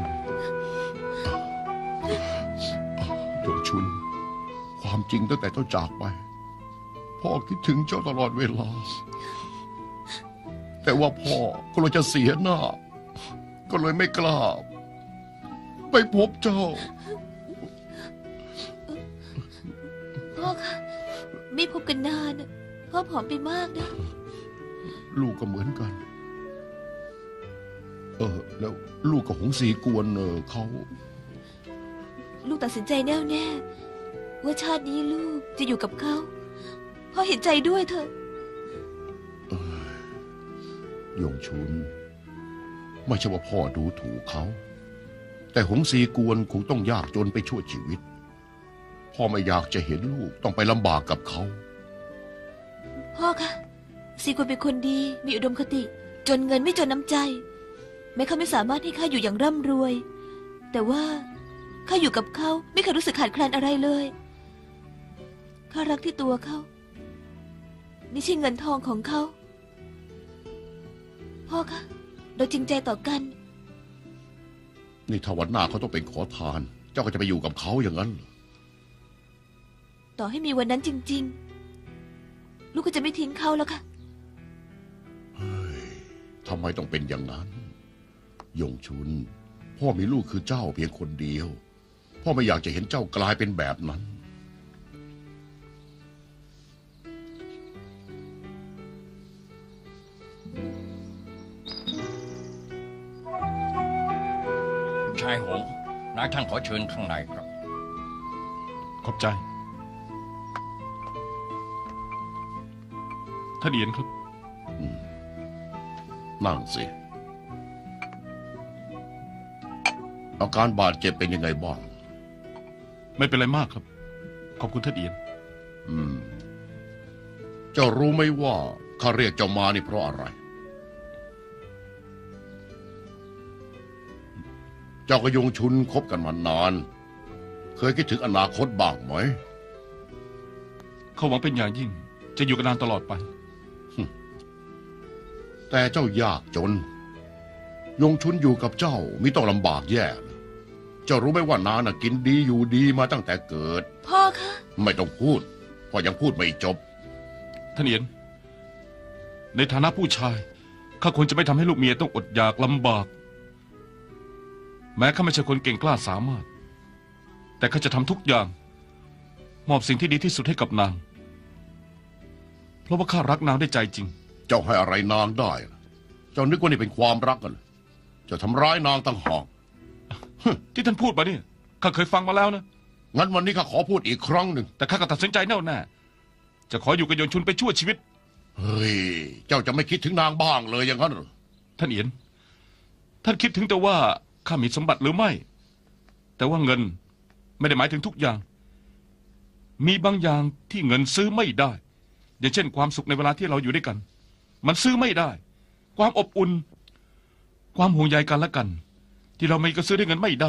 หยงชุน ความจริงตั้งแต่เจ้าจากไป พ่อคิดถึงเจ้าตลอดเวลา แต่ว่าพ่อกลัวจะเสียหน้า ก็เลยไม่กล้า ไปพบเจ้าพ่อคะไม่พบกันนานอะพ่อผอมไปมากนะลูกก็เหมือนกัน แล้วลูกกับหงสีกวนเขาลูกตัดสินใจแน่วแน่ ว่าชาตินี้ลูกจะอยู่กับเขาพ่อเห็นใจด้วยเถอะหยงชุน ไม่ใช่ว่าพ่อดูถูกเขา แต่หงสีกวนคงต้องยากจนไปชั่วชีวิต พ่อไม่อยากจะเห็นลูกต้องไปลำบากกับเขาพ่อคะซีควรเป็นคนดีมีอุดมคติ จนเงินไม่จนน้ำใจ แม้เขาไม่สามารถให้ข้าอยู่อย่างร่ำรวย แต่ว่าข้าอยู่กับเขาไม่เคยรู้สึกขาดแคลนอะไรเลยข้ารักที่ตัวเขาไม่ใช่เงินทองของเขาพ่อคะเราจริงใจต่อกันนี่ถ้าวันหน้าเขาต้องเป็นขอทาน เจ้าก็จะไปอยู่กับเขาอย่างนั้นเหรอต่อให้มีวันนั้นจริง ๆ ลูกก็จะไม่ทิ้งเขาแล้วค่ะเฮ้ยทำไมต้องเป็นอย่างนั้นหยงชุน พ่อมีลูกคือเจ้าเพียงคนเดียว พ่อไม่อยากจะเห็นเจ้ากลายเป็นแบบนั้นชายหงส์นายท่านขอเชิญข้างในครับขอบใจท่านเอียนครับนั่งสิ อาการบาดเจ็บเป็นยังไงบ้างไม่เป็นไรมากครับ ขอบคุณท่านเอียนเจ้ารู้ไหมว่าข้าเรียกเจ้ามานี่เพราะอะไร เจ้ากับยงชุนคบกันมานาน เคยคิดถึงอนาคตบ้างไหมเขาหวังเป็นอย่างยิ่ง จะอยู่กันนานตลอดไปแต่เจ้ายากจน ยงชุนอยู่กับเจ้ามิต้องลำบากแย่เลยเจ้ารู้ไหมว่านางน่ะกินดีอยู่ดีมาตั้งแต่เกิดพ่อคะไม่ต้องพูดเพราะยังพูดไม่จบท่านเอียน ในฐานะผู้ชายข้าควรจะไม่ทำให้ลูกเมียต้องอดอยากลำบาก แม้ข้าไม่ใช่คนเก่งกล้าสามารถ แต่ข้าจะทำทุกอย่าง มอบสิ่งที่ดีที่สุดให้กับนาง เพราะว่าข้ารักนางได้วยใจจริงเจ้าให้อะไรนางได้ล่ะเจ้านึกว่านี่เป็นความรักกันเหรอเจ้าทำร้ายนางต่างหากที่ท่านพูดมาเนี่ยข้าเคยฟังมาแล้วนะงั้นวันนี้ข้าขอพูดอีกครั้งหนึ่งแต่ข้าก็ตัดสินใจแน่วแน่จะขออยู่กับยนชุนไปชั่วชีวิตเฮ้ย เจ้าจะไม่คิดถึงนางบ้างเลยอย่างนั้นเหรอท่านเอียน ท่านคิดถึงแต่ว่าข้ามีสมบัติหรือไม่ แต่ว่าเงินไม่ได้หมายถึงทุกอย่าง มีบางอย่างที่เงินซื้อไม่ได้ อย่างเช่น ความสุขในเวลาที่เราอยู่ด้วยกัน มันซื้อไม่ได้ ความอบอุ่น ความห่วงใยกันและกัน ที่เราไม่ก็ซื้อด้วยเงินไม่ได้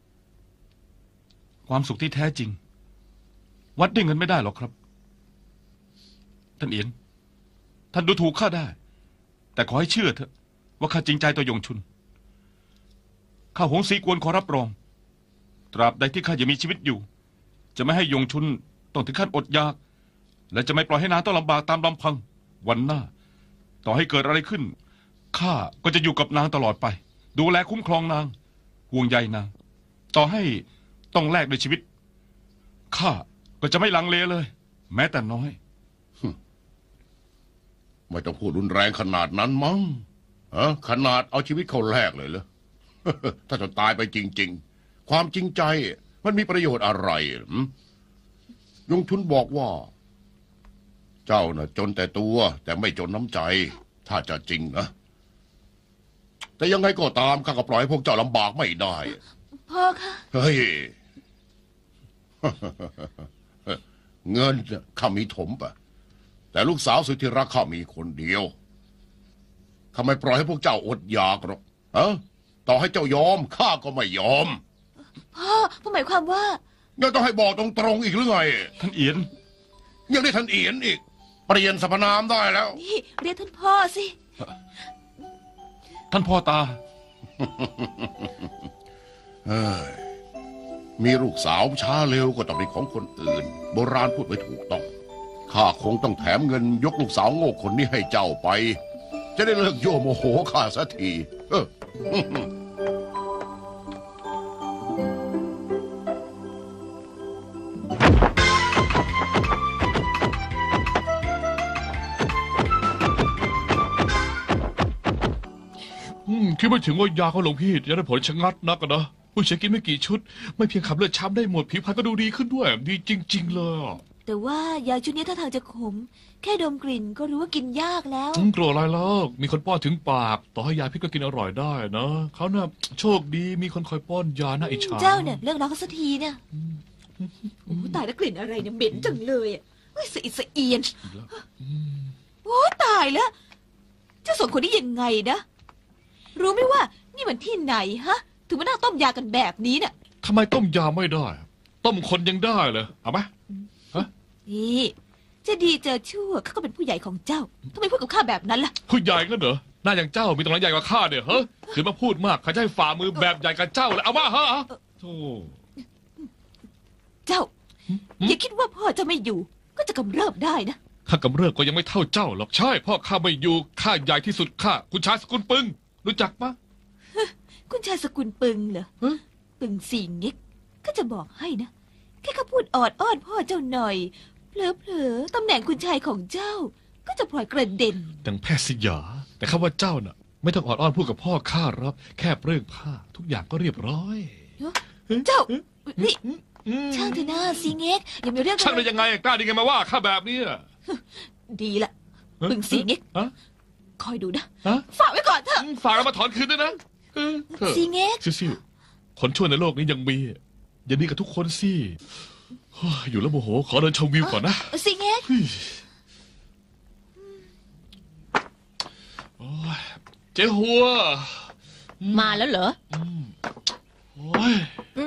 ความสุขที่แท้จริง วัดด้วยเงินไม่ได้หรอกครับ ท่านเอียน ท่านดูถูกข้าได้ แต่ขอให้เชื่อเถอะว่าข้าจริงใจต่อยงชุนข้าหงสีกวนขอรับรอง ตราบใดที่ข้ายังมีชีวิตอยู่ จะไม่ให้ยงชุนต้องถึงขั้นอดอยาก และจะไม่ปล่อยให้นางต้องลำบากตามลำพัง วันหน้า ต่อให้เกิดอะไรขึ้นข้าก็จะอยู่กับนางตลอดไป ดูแลคุ้มครองนางห่วงใยนาง ต่อให้ต้องแลกด้วยชีวิตข้าก็จะไม่ลังเลเลย แม้แต่น้อยไม่ต้องพูดรุนแรงขนาดนั้นมั้งขนาดเอาชีวิตเขาแลกเลยเหรอ ถ้าจะตายไปจริง ๆ ความจริงใจมันมีประโยชน์อะไรยงชุนบอกว่า เจ้าน่ะจนแต่ตัวแต่ไม่จนน้ำใจ ถ้าจะจริงนะแต่ยังไงก็ตามข้าก็ปล่อยให้พวกเจ้าลำบากไม่ได้พ่อคะเฮ้ย เงินข้ามีถมปะแต่ลูกสาวสุดที่รักข้ามีคนเดียวข้าไม่ปล่อยให้พวกเจ้าอดอยากหรอกต่อให้เจ้ายอมข้าก็ไม่ยอมพ่อหมายความว่ายังต้องให้บอกตรงๆอีกหรือไงท่านเอียนยังได้ท่านเอียนอีกเปลี่ยนสรรพนามได้แล้วนี่เรียกท่านพ่อสิท่านพ่อตามีลูกสาวช้าเร็วก็ต้องเป็นของคนอื่น โบราณพูดไว้ถูกต้องข้าคงต้องแถมเงินยกลูกสาวโง่คนนี้ให้เจ้าไป จะได้เลิกโยโมโหข้าสักทีคิดไม่ถึงว่ายาของหลวงพี่จะได้ผลชะงัดนักนะผู้ชายกินไม่กี่ชุด ไม่เพียงขับเลือดช้ำได้หมดผิวพรรณก็ดูดีขึ้นด้วยดีจริง ๆ เลยแต่ว่ายาชุดนี้ท่าทางจะขม แค่ดมกลิ่นก็รู้ว่ากินยากแล้วกลัวอะไรแล้ว มีคนป้อนถึงปาก ต่อให้ยาพิษก็กินอร่อยได้นะเขาน่ะโชคดีมีคนคอยป้อนยาน่าอิจฉาเจ้าเนี่ยเลิกรักเขาสักทีเนี่ยโอ้ตายแล้วกลิ่นอะไรเนี่ยเหม็นจังเลยอ่ะสะอิดสะเอียนโอ้ตายแล้วเจ้าสองคนนี้ยังไงนะรู้ไหมว่านี่มันที่ไหนฮะถึงมานั่งต้มยากันแบบนี้เนี่ยทำไมต้มยาไม่ได้ ต้มคนยังได้เลยเอาไหมนี่จะดีเจอชั่วเขาก็เป็นผู้ใหญ่ของเจ้าทำไมพูดกับข้าแบบนั้นล่ะผู้ใหญ่ก็เหรอหน้าอย่างเจ้ามีตรงไหนใหญ่กว่าข้าเนี่ยเฮ้ยขืนมาพูดมากข้าจะให้ฝ่ามือแบบใหญ่กับเจ้าเลยเอามาเฮ้ยโธ่เจ้าอย่าคิดว่าพ่อจะไม่อยู่ ก็จะกำเริบได้นะข้ากำเริบก็ยังไม่เท่าเจ้าหรอกใช่พ่อข้าไม่อยู่ข้าใหญ่ที่สุดข้าคุณชายสกุลปึงรู้จักปะคุณชายสกุลปึงเหรอปึงสี่เง็กก็จะบอกให้นะแค่เขาพูดออดอ้อนพ่อเจ้าหน่อยเผลอๆตำแหน่งคุณชายของเจ้า ก็จะพลอยกระเด็นดังแพทย์สยาแต่ข้าว่าเจ้าน่ะ ไม่ต้องออดอ้อนพูดกับพ่อข้ารับแค่เปลื้องผ้าทุกอย่างก็เรียบร้อยเจ้านี่ช่างเถอะนะสีเง็กอย่ามีเรื่องช่างได้ยังไงกล้าดีไงมาว่าข้าแบบนี้ดีละปึงสี่เง็กฮะคอยดูนะฮะฝากไว้ก่อนเถอะฝากแล้วมาถอนคืนด้วยนะเถอะสีเง็กซิวๆคนชั่วในโลกนี้ยังมีอย่าดีกับทุกคนสิอยู่แล้วโมโหขอเดินชมวิวก่อนนะสีเง็กโอ้ยเจ๊หัวมาแล้วเหรอโอ้ย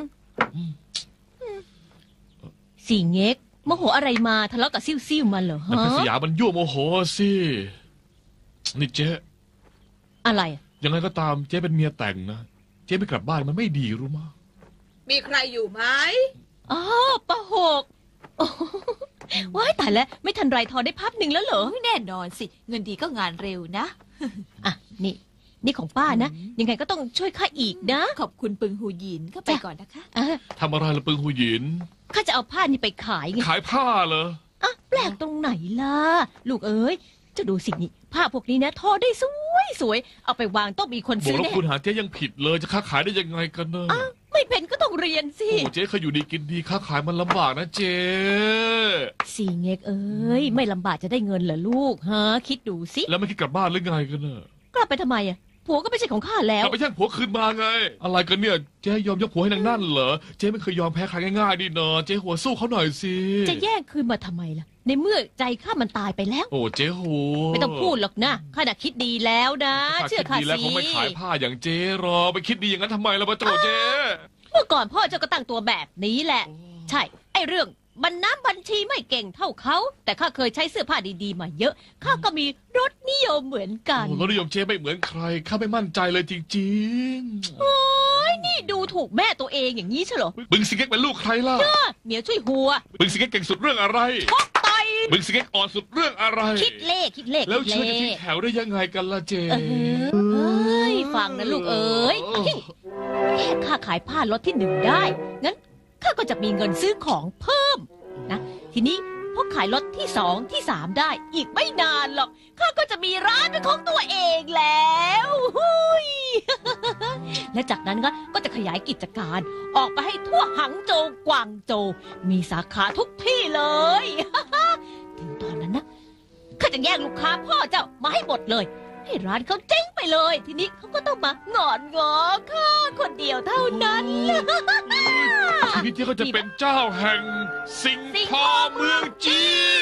สี่เง็กโมโหอะไรมาทะเลาะกับซิ่วๆมาเหรอนั่นฮะเป็นสยามมันยั่วโมโหสินี่เจ๊อะไรยังไงก็ตามเจ๊เป็นเมียแต่งนะเจ๊ไม่กลับบ้านมันไม่ดีรู้มั้ยมีใครอยู่ไหมอ๋อปะหกโอ้ว้ายตายแล้วไม่ทันไรทอได้พับหนึ่งแล้วเหรอแน่นอนสิ เงินดีก็งานเร็วนะอ่ะนี่ของป้านะยังไงก็ต้องช่วยข้าอีกนะขอบคุณปึงหูหยินก็ไปก่อนนะคะอ่ะทำอะไรละปึงหูหยินข้าจะเอาผ้านี่ไปขายไงขายผ้าเหรออ่ะแปลกตรงไหนล่ะลูกเอ้ยจะดูสินี่ผ้าพวกนี้นะทอได้สวยเอาไปวางต้องมีคนบอซื้กอแล้วแน่คุณหาเจ๊ยังผิดเลยจะค้าขายได้ยังไงกันเนอะไม่เป็นก็ต้องเรียนสิโอ้เจ๊เคยอยู่ดีกินดีค้าขายมันลำบากนะเจ๊สี่เงกเอ้ยไม่ลำบากจะได้เงินเหรอลูกฮะคิดดูสิแล้วไม่คิดกลับบ้านหรือไงกันเนอะกลับไปทำไมอ่ะผัวก็ไม่ใช่ของข้าแล้กวลับไปแย่งผัวคืนมาไง อะไรกันเนี่ยเจ๊ยอมยกผัวให้นางนั่นเหรอเจ๊ไม่เคยยอมแพ้ใครง่ายๆนี่เนอะเจ๊หัวสู้เขาหน่อยสิจะแย่งคืนมาทำไมล่ะ ในเมื่อใจข้ามันตายไปแล้วโอ้เจ๊หัวไม่ต้องพูดหรอกนะข้าน่ะคิดดีแล้วนะ เชื่อข้าคิดดีแล้วสิคงไม่ขายผ้าอย่างเจ๊หรอกไปคิดดีอย่างนั้นทำไมล่ะปะโถเจ๊เมื่อก่อนพ่อเจ้าก็ตั้งตัวแบบนี้แหละ ใช่ไอ้เรื่องบัญชีไม่เก่งเท่าเขาแต่ข้าเคยใช้เสื้อผ้าดีๆมาเยอะข้าก็มีรสนิยมเหมือนกันโอ้รสนิยมเจ๊ไม่เหมือนใครข้าไม่มั่นใจเลยจริงโอ้ยนี่ดูถูกแม่ตัวเองอย่างนี้ใช่เหรอบึงสิงเก็กเป็นลูกใครล่ะเหมียวช่วยหัวบึงสิงเก็กเก่งสุดเรื่องอะไรชกต่อยบึงสิงเก็กอ่อนสุดเรื่องอะไรคิดเลขแล้วคิเชื่อดจะเลทิ้งขแถวได้ยังไงกันล่ะเจเอ้ยฟังนะลูกเอ้ยแค่ข้าขายผ้าล็อตที่ 1ได้งั้นข้าก็จะมีเงินซื้อของเพิ่มนะทีนี้พอขายล็อตที่ 2 ที่ 3ได้อีกไม่นานหรอกข้าก็จะมีร้านเป็นของตัวเองแล้วหุย และจากนั้นก็จะขยายกิจการออกไปให้ทั่วหังโจวกวางโจวมีสาขาทุกที่เลย ถึงตอนนั้นนะข้าจะแย่งลูกค้าพ่อเจ้ามาให้หมดเลยให้ร้านเขาเจ๊งไปเลย ทีนี้เขาก็ต้องมางอนงอข้าคนเดียวเท่านั้นชีวิตที่เขาจะเป็นเจ้าแห่งสิงคอเมืองจีน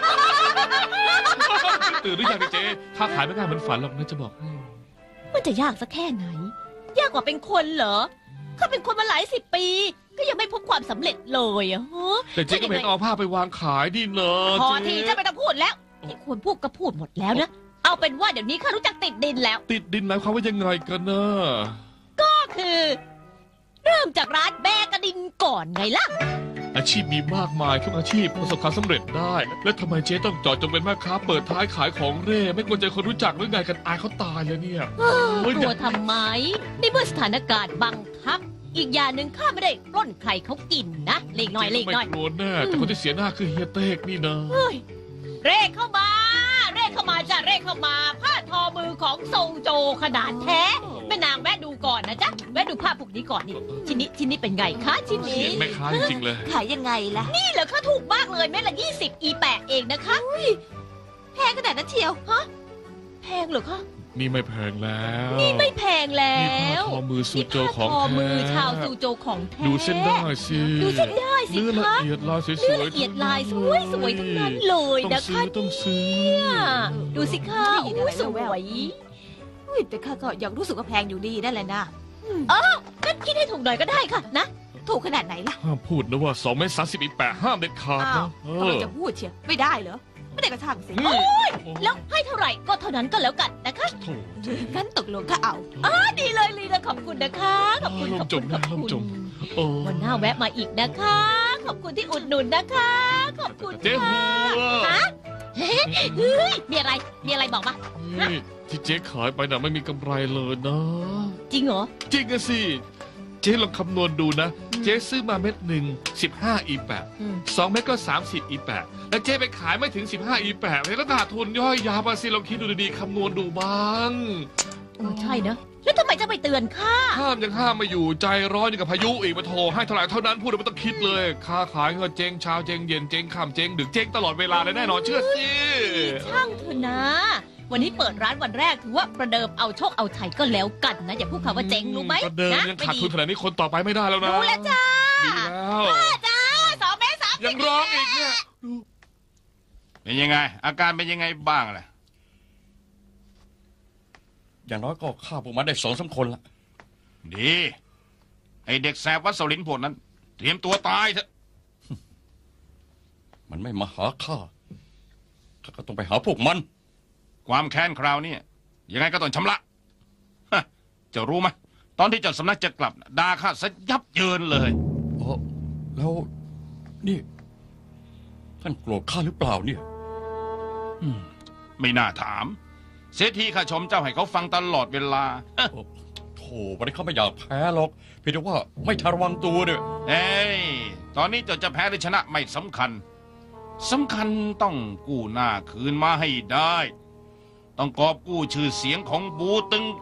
ตื่นหรือยังเนี่ยเจ๊ค้าขายไม่ง่ายเหมือนฝันหรอกนะจะบอกให้มันจะยากสักแค่ไหน ยากกว่าเป็นคนเหรอข้าเป็นคนมาหลาย10 ปี ก็ยังไม่พบความสำเร็จเลยอะฮะแต่เจ๊ก็ไม่เห็นเอาผ้าไปวางขายดิเนอะพอเจ๊ทีจะไม่ต้องพูดแล้วที่ควรพูดก็พูดหมดแล้วนะเอาเป็นว่าเดี๋ยวนี้ข้ารู้จักติดดินแล้วติดดินหมายความว่ายังไงกันนะก็คือ เริ่มจากร้านแบกระดินก่อนไงล่ะอาชีพมีมากมายทุกอาชีพประสบความสำเร็จได้ แล้วทำไมเจ๊ต้องเจอดจงเป็นแม่ค้าเปิดท้ายขายของเร่ไม่กลัวใจคนรู้จักหรือไงกันอายเขาตายเลยเนี่ยกลัวทำไมในเมื่อสถานการณ์บังคับ อีกอย่างหนึ่งข้าไม่ได้ปล้นใครเขากินนะเล็กน้อยเล็กน้อยไม่กลัวแน่แต่คนที่เสียหน้าคือเฮียเต้กนี่นะเร่เข้ามาจ้ะเร่เข้ามาผ้าทอมือของทรงโจขนาดแท้แม่นางแวะดูก่อนนะจ๊ะแวะดูผ้าพวกนี้ก่อนนี่ชิ้นนี้เป็นไงคะชิ้นเสีนี้ยงแม่ค้าจริงๆเลยขายยังไงล่ะนี่เหรอคะถูกมากเลยเม็ดละ20 อีแปะเองนะคะแพงขนาดนั้นเชียวแพงเหรอคะนี่ไม่แพงแล้วนี่ไม่แพงแล้นี่ผ้าว ทอมือสูโจของนี่ผ้าทอแท้มือชาวซูโจของแท้ดูเส้นได้สิดูเส้นได้สิเนื้อละคะเอียดลายสวยๆเนื้อละเอียดลายสวยๆทั้งนั้นเลยต้องนะซื้คะอต้องซื้อเนี่ยดูสิคะได้ยินอะไรสแวววยอุ้ยแต่ข้าก็ยังรู้สึกว่าแพงอยู่ดีนั่นแหละนะงั้นคิดให้ถูกหน่อยก็ได้ค่ะนะถูกขนาดไหนล่ะห้ามพูดนะว่า2 เมตร 30 อีกแปะห้ามเด็ดขาดอ้าวนะเอทำไมอจะพูดเชียวไม่ได้เหรอ ไม่ได้กระช่างสิโอ้ยแล้วให้เท่าไหร่ก็เท่านั้นก็แล้วกันนะคะโถงั้นตกลงข้าเอาดีเลยลีนะขอบคุณนะคะขอบคุณลขมอบจคุมณนะขอบลมคุณจมโอ้วันหน้าแวะมาอีกนะคะ ขอบคุณที่อุดหนุนนะคะ ขอบคุณเจ๊หัวฮะเฮ้ยมีอะไรบอกมานี่ที่เจ๊ขายไปน่ะไม่มีกำไรเลยนะจริงเหรอจริงอะสิ เจ๊ลองคำนวณดูนะ เจ๊ซื้อมาเม็ดหนึ่ง15 อีแปะอืม 2 เม็ดก็ 30 อีแปะแล้วเจ๊ไปขายไม่ถึง 15 อีแปะเลยแล้วขาดทุนย่อยยาวมาสิลองคิดดูดีๆคำนวณดูบ้างใช่นะแล้วทำไมจะไปเตือนข้าห้ามยังห้ามไม่อยู่ใจร้อนอย่างกับพายุอีกมาโทรให้เท่าไหร่เท่านั้นพูดแล้วไม่ต้องคิดเลยค้าขายเงินเจ๊งเช้าเจ๊งเย็นเจ๊งค่ำเจ๊งดึกเจ๊งตลอดเวลาเลยแน่นอนเชื่อสิช่างเถอะนะ วันนี้เปิดร้านวันแรกถือว่าประเดิมเอาโชคเอาชัยก็แล้วกันนะ อย่าพูดคำว่าเจ๊งรู้ไหมประเดิมนะยังไม่ขาดดีทุนขนาดนี้คนต่อไปไม่ได้แล้วนะรู้แล้วจ้าดีแล้วจ้า2 เมตร 30 ยังร้องอีกเนี่ยเป็นยังไง อาการเป็นยังไงบ้างล่ะอย่างน้อยก็ฆ่าพวกมันได้2-3 คนละดี ไอเด็กแสบวัดเสาลินพวกนั้น เตรียมตัวตายเถอะมันไม่มาหาข้าข้าก็ต้องไปหาพวกมันความแค้นคราวนี้ยังไงก็ต้องชำระฮะจะรู้ไหมตอนที่เจ้าสำนักจะกลับน่ะด่าข้าซะยับเยินเลยอ๋อแล้วนี่ ท่านโกรธข้าหรือเปล่าเนี่ยไม่น่าถาม เสียทีข้าชมเจ้าให้เขาฟังตลอดเวลาโธ่วันนี้ข้าไม่อยากแพ้หรอกเพียงแต่ว่าไม่ทันระวังตัวเนี่ยเอ้ยตอนนี้เจ้าจะแพ้หรือชนะไม่สำคัญสำคัญต้องกู้หน้าคืนมาให้ได้ ต้องกอบกู้ชื่อเสียงของบูตึง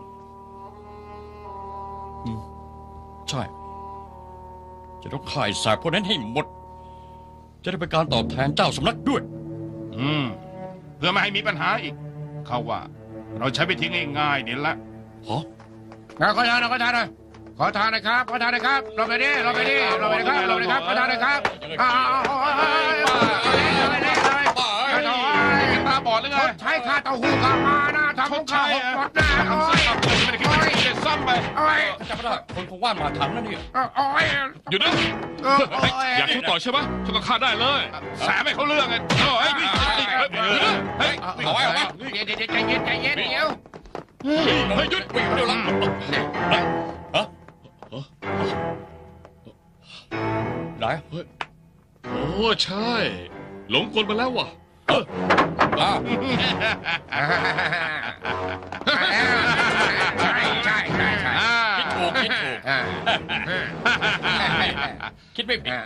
ใช่ จะต้องข่ายสายพวกนั้นให้หมด จะได้เป็นการตอบแทนเจ้าสำนักด้วยเพื่อไม่ให้มีปัญหาอีก เขาว่า เราใช้วิธีง่ายๆนี่แหละฮะขอทานหน่อยขอทานหน่อยขอทานหนะครับขอทานหนะครับเราไปดิเราไปดิเราไปดิครับเราไปดิครับขอทานหนะครับอ้าวตาบอดหรือไงใช้ค่าเต้าหู้กับมานะทำของข้าวหกหมดนะโอ้ยไม่ได้คิดว่าจะซ่อมไปโอ้ยจำไม่ได้คนคงว่านมาถังนั่นเนี่ยโอ้ยหยุดนะอยากชกต่อยใช่ไหมชกกับข้าได้เลยแสบไม่เขาเรื่องไงเฮ้ยเฮ้ยเอาไว้เอาไว้เดี๋ยวใจเย็นใจเย็นเดี๋ยวเฮ้ยหยุดวิ่งเดี๋ยวละฮะายโอ้ใช่ หลงกลมาแล้วว่ะอ้าวใช่ใช่ใช่ใช่คิดถูกคิดถูกอ่าคิดไม่ผิด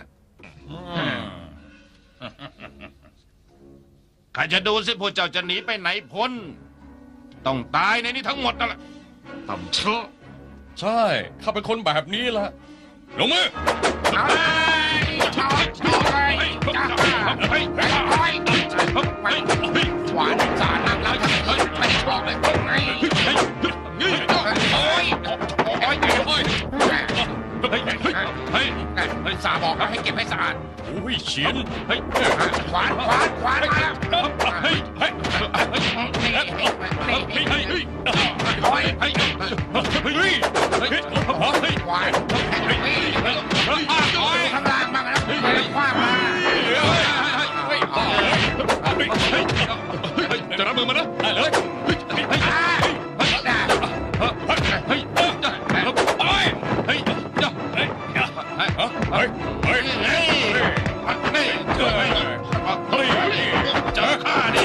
ใครจะดูสิพวกเจ้าจะหนีไปไหนพ้น ต้องตายในนี้ทั้งหมดนั่นแหละต่ำเชอะใช่ข้าเป็นคนแบบนี้แหละลงมือเอาเลยเอาเลยจ้าเฮ้ยเฮ้ยเฮ้ยหวานสารนักแล้วไม่ได้บอกเลยไงโอ้ยโอ้ยโอ้ยสาบอกแล้วให้เก็บให้สะอาดโอ้ยเฉียนขวานมาแล้วนี่โอ้ยขวานข้างล่างบ้างแล้วคว้ามาจะรับมือมานะได้เลยเจอข้าดิ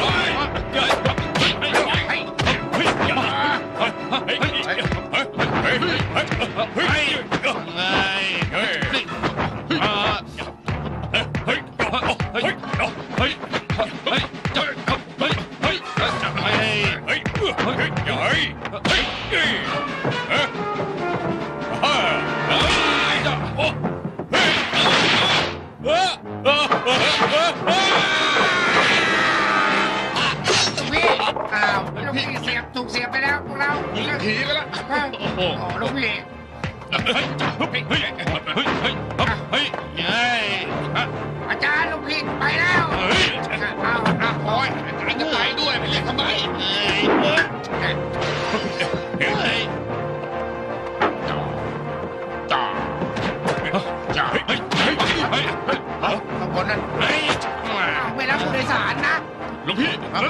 พี่อ้าวลูกพี่ถูกเสียบไปแล้วพวกเรายิงผีไปแล้วโอ้ลูกพี่อาจารย์ลูกพี่ไปแล้วเอาโอ้ยอาจารย์จะไปด้วยไปเรียกทำไมจ่าบางคนนั้นไม่รับผู้โดยสารนะหลวงพี่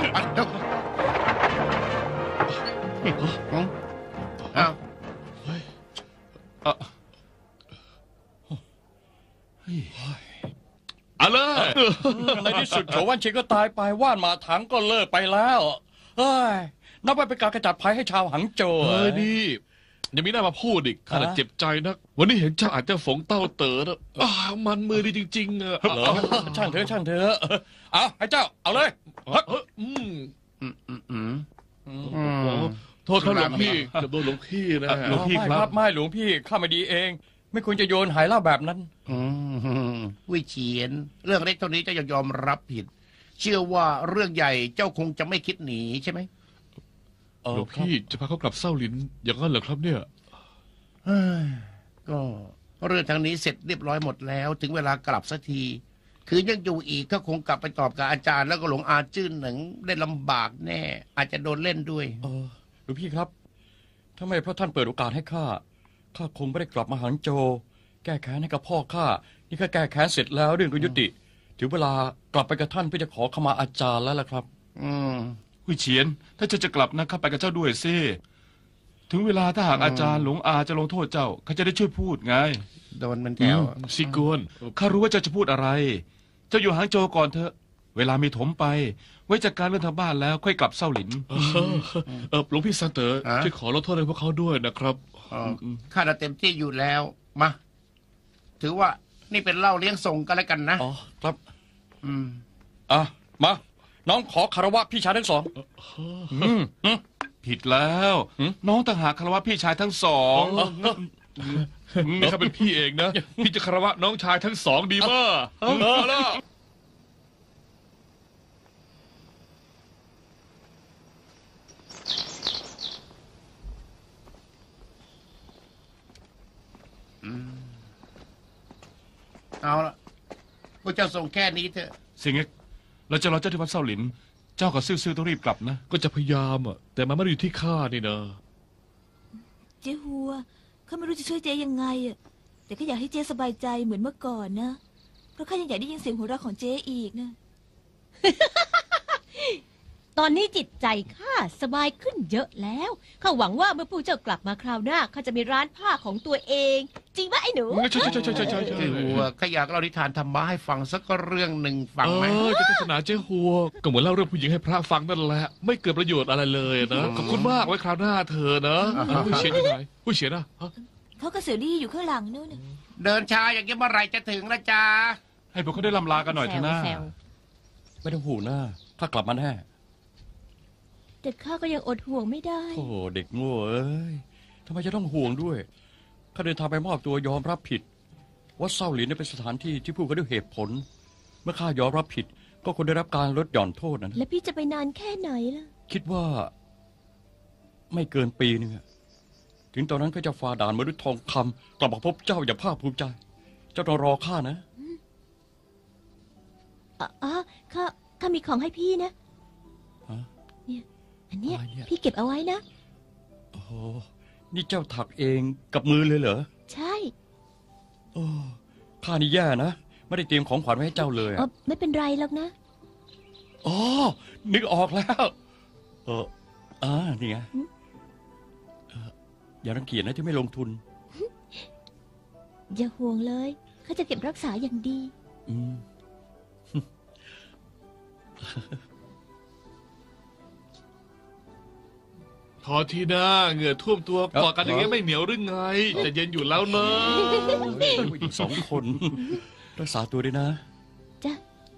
อะไรในที่สุดโฉวันเชงก็ตายไปว่านหมาถังก็เลิกไปแล้วเฮ้ยนับว่าเป็นการกระจัดภัยให้ชาวหังโจวเฮ้ยนี่ยังมีหน้ามาพูดอีกข้าน่ะเจ็บใจนัก วันนี้เห็นเจ้าอาจจะฝงเต้าเต๋อนะมันมือดีจริงๆอะเหรอช่างเถอะช่างเถอะเอาให้เจ้าเอาเลยโทษครับหลวงพี่จะโดนหลวงพี่นะหลวงพี่ครับไม่หลวงพี่ข้าไม่ดีเอง ไม่ควรจะโยนหายเหล้าแบบนั้นวิเชียนเรื่องเล็กเท่านี้เจ้ายังยอมรับผิด เชื่อว่าเรื่องใหญ่เจ้าคงจะไม่คิดหนีใช่ไหมหลวงพี่จะพาเขากลับเศร้าลินอย่างนั้นเหรอครับเนี่ยก็เรื่องทางนี้เสร็จเรียบร้อยหมดแล้ว ถึงเวลากลับสักที คือยังอยู่อีกก็คงกลับไปตอบกับอาจารย์แล้วก็หลวงอาจื้นหนึ่งได้ลำบากแน่ อาจจะโดนเล่นด้วยหลวงพี่ครับถ้าไม่เพราะท่านเปิดโอกาสให้ข้าคงไม่ได้กลับมาหังโจวแก้แค้นให้กับพ่อข้านี่ข้าแก้แค้นเสร็จแล้วเรื่องก็ยุติถึงเวลากลับไปกับท่านเพื่อจะขอขมาอาจารย์แล้วล่ะครับวิเชียนถ้าเจ้าจะกลับนะข้าไปกับเจ้าด้วยสิถึงเวลาถ้าหากอาจารย์หลวงอาจะลงโทษเจ้าข้าจะได้ช่วยพูดไงโดนมันแถวซิกวนข้ารู้ว่าเจ้าจะพูดอะไร เจ้าอยู่หางโจวก่อนเถอะ เวลามีถมไป ไว้จัดการเรื่องทางบ้านแล้วค่อยกลับเศร้าหลินหลวงพี่ซันเต๋อช่วยขอลดโทษให้พวกเขาด้วยนะครับข้าจะเต็มที่อยู่แล้วมาถือว่านี่เป็นเหล้าเลี้ยงส่งกันแล้วกันนะอ๋อครับมาน้องขอคารวะพี่ชายทั้งสองผิดแล้ว น้องต่างหากคารวะพี่ชายทั้งสองนี่ถ้าเป็นพี่เองนะ พี่จะคารวะน้องชายทั้งสองดีมากเอาละเอาละพวกเจ้าส่งแค่นี้เถอะสิงห์เราจะรอเจ้าที่วัดเศร้าหลิน เจ้ากับซิ่วๆต้องรีบกลับนะก็จะพยายามอ่ะแต่มันไม่ได้อยู่ที่ข้านี่นะเจ๊หัวข้าไม่รู้จะช่วยเจ๊ยังไงอะแต่ก็อยากให้เจ๊สบายใจเหมือนเมื่อก่อนนะ เพราะข้ายังอยากได้ยินเสียงหัวเราะของเจ๊อีกนะตอนนี้จิตใจข้าสบายขึ้นเยอะแล้วข้าหวังว่าเมื่อผู้เจ้ากลับมาคราวหน้าข้าจะมีร้านผ้าของตัวเองจริงปะไอ้หนูใช่หัวก็อยากเล่านิทานธรรมะให้ฟังสักเรื่องหนึ่งฟังไหมจะเทศนาเจ้หัวก็เหมือนเล่าเรื่องผู้หญิงให้พระฟังนั่นแหละไม่เกิดประโยชน์อะไรเลยนะขอบคุณมากไว้คราวหน้าเธอนะผู้เฉียนอยู่ไหนผู้เฉียนอะฮะเขากับเสี่ยวลี่อยู่ข้างหลังนู่นน่ะเดินช้าอย่างนี้เมื่อไหรจะถึงละจ๊ะให้พวกเขาได้ลำลากันหน่อยเถอะนะไม่ต้องห่วงนะข้ากลับมาแน่แต่ข้าก็ยังอดห่วงไม่ได้โอ้เด็กโง่เอ้ยทำไมจะต้องห่วงด้วยข้าเดินทางไปมอบตัวยอมรับผิดว่าเศร้าหลินเนี่ยเป็นสถานที่ที่พูดกันด้วยเหตุผล เมื่อข้ายอมรับผิด ก็ควรได้รับการลดหย่อนโทษนะแล้วพี่จะไปนานแค่ไหนล่ะคิดว่า ไม่เกินปีนึงอะถึงตอนนั้นก็จะฝ่าด่านมนุษย์ทองคำกลับมาพบเจ้าอย่างภาคภูมิใจ เจ้าต้องรอข้านะอ๋อข้ามีของให้พี่นะฮะเนี่ยอันเนี้ยอะไรเนี่ยพี่เก็บเอาไว้นะโอ้โหนี่เจ้าถักเองกับมือเลยเหรอใช่โอ้ข้านี่แย่นะไม่ได้เตรียมของขวัญไว้ให้เจ้าเลยอ๋ออะไม่เป็นไรหรอกนะอ๋อนึกออกแล้วนี่ไงอย่ารังเกียจนะที่ไม่ลงทุนอย่าห่วงเลยข้าจะเก็บรักษาอย่างดีอืมพอทีนะเหงื่อท่วมตัวกอดกันอย่างเงี้ยไม่เหนียวหรือไงจะเย็นอยู่แล้วเนอะผู้หญิงสองคน รักษาตัวด้วยนะจ้ะ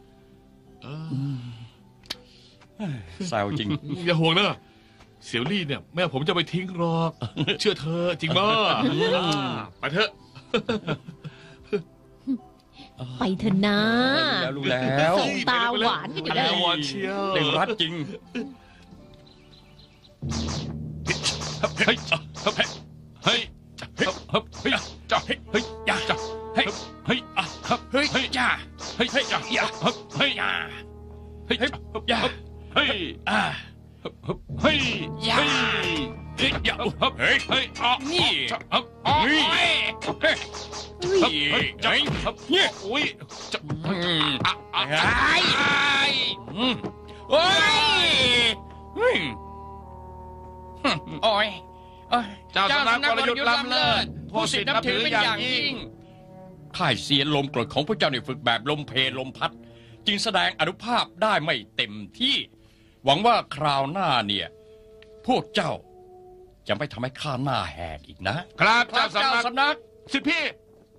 แซวจริงอย่าห่วงนะเสี่ยวลี่เนี่ยแม่ผมจะไปทิ้งหรอก เชื่อเธอจริงมั้ยไปเถอะไปเถอะนะรู้แล้วส่งตาหวานกันอยู่แล้แล้ว วเชียวเด็กรัดจริงเฮ้ยเฮ้ยเฮ้ยเฮ้ยจ้าเฮ้ยเฮ้ยจ้าเฮ้ยเฮ้ยเฮ้ยเฮ้ยจ้าเฮ้ยเฮ้ยจ้าเฮ้ยเฮ้ยจ้าเฮ้ยเฮ้ยเฮ้ยเฮ้ยเฮ้ยเฮ้ยเฮ้ยนี่เฮ้ยเฮ้ยจ้าเนี่ยโอ้ยจ้าโอ้ยเจ้าสำนักวรยุทธ์ล้ำเลิศผู้ศิษย์นับถือเป็นอย่างยิ่งค่ายเสียนลมกรดของพวกเจ้าเนี่ยฝึกแบบลมเพลลมพัด จึงแสดงอนุภาพได้ไม่เต็มที่ หวังว่าคราวหน้าเนี่ย พวกเจ้าจะไม่ทำให้ข้าหน้าแหกอีกนะครับเจ้าสำนักสิทธิพี่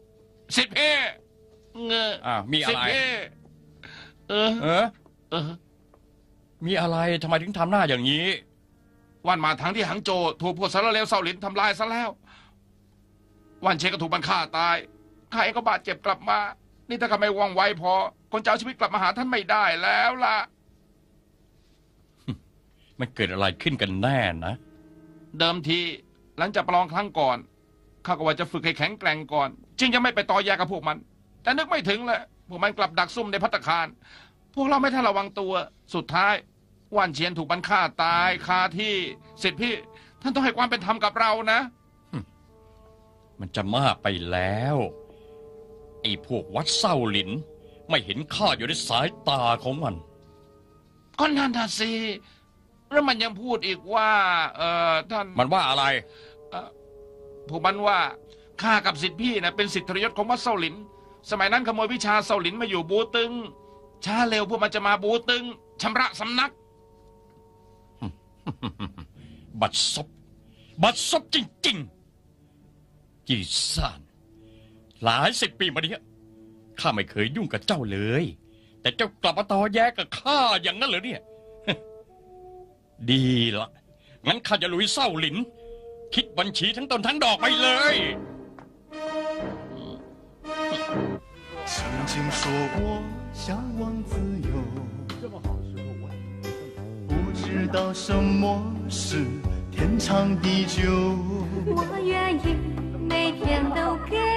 เงอมีอะไรเออมีอะไรทำไมถึงทำหน้าอย่างนี้วันมาทั้งที่หังโจวถูกพวกสารเลวเซาหลินทำลายซะแล้ว วันเชก็ถูกมันฆ่าตายข้าเองก็บาดเจ็บกลับมา นี่ถ้าข้าไม่ว่องไวพอคนจะเอาชีวิตกลับมาหาท่านไม่ได้แล้วล่ะมันเกิดอะไรขึ้นกันแน่นะเดิมทีหลังจากประลองครั้งก่อนข้าก็ว่าจะฝึกให้แข็งแกร่งก่อน จึงจะไม่ไปต่อแยกับพวกมัน แต่นึกไม่ถึงเลยพวกมันกลับดักซุ่มในภัตตาคาร พวกเราไม่ทันระวังตัวสุดท้ายว่านเชียนถูกมันฆ่าตายคาที่สิทธิพี่ท่านต้องให้ความเป็นธรรมกับเรานะมันจะมากไปแล้วไอ้พวกวัดเศร้าหลิน ไม่เห็นข้าอยู่ในสายตาของมันก็นั่นน่ะสิแล้วมันยังพูดอีกว่าท่านมันว่าอะไรพวกมันว่าข้ากับสิทธิพี่นะเป็นสิทธิทรยศของวัดเซาหลิน สมัยนั้นขโมยวิชาเซาหลินมาอยู่บูตึงช้าเร็วพวกมันจะมาบูตึงชำระสำนักบัดซบจริงๆจีซ่านหลายสิบปีมานี้ข้าไม่เคยยุ่งกับเจ้าเลย แต่เจ้ากลับมาตอแยกับข้าอย่างนั้นเหรอเนี่ย ดีละงั้นข้าจะลุยเศร้าหลิน คิดบัญชีทั้งต้นทั้งดอกไปเลย轻轻说我向往自由，不知道什么是天长地久。 我愿意每天都给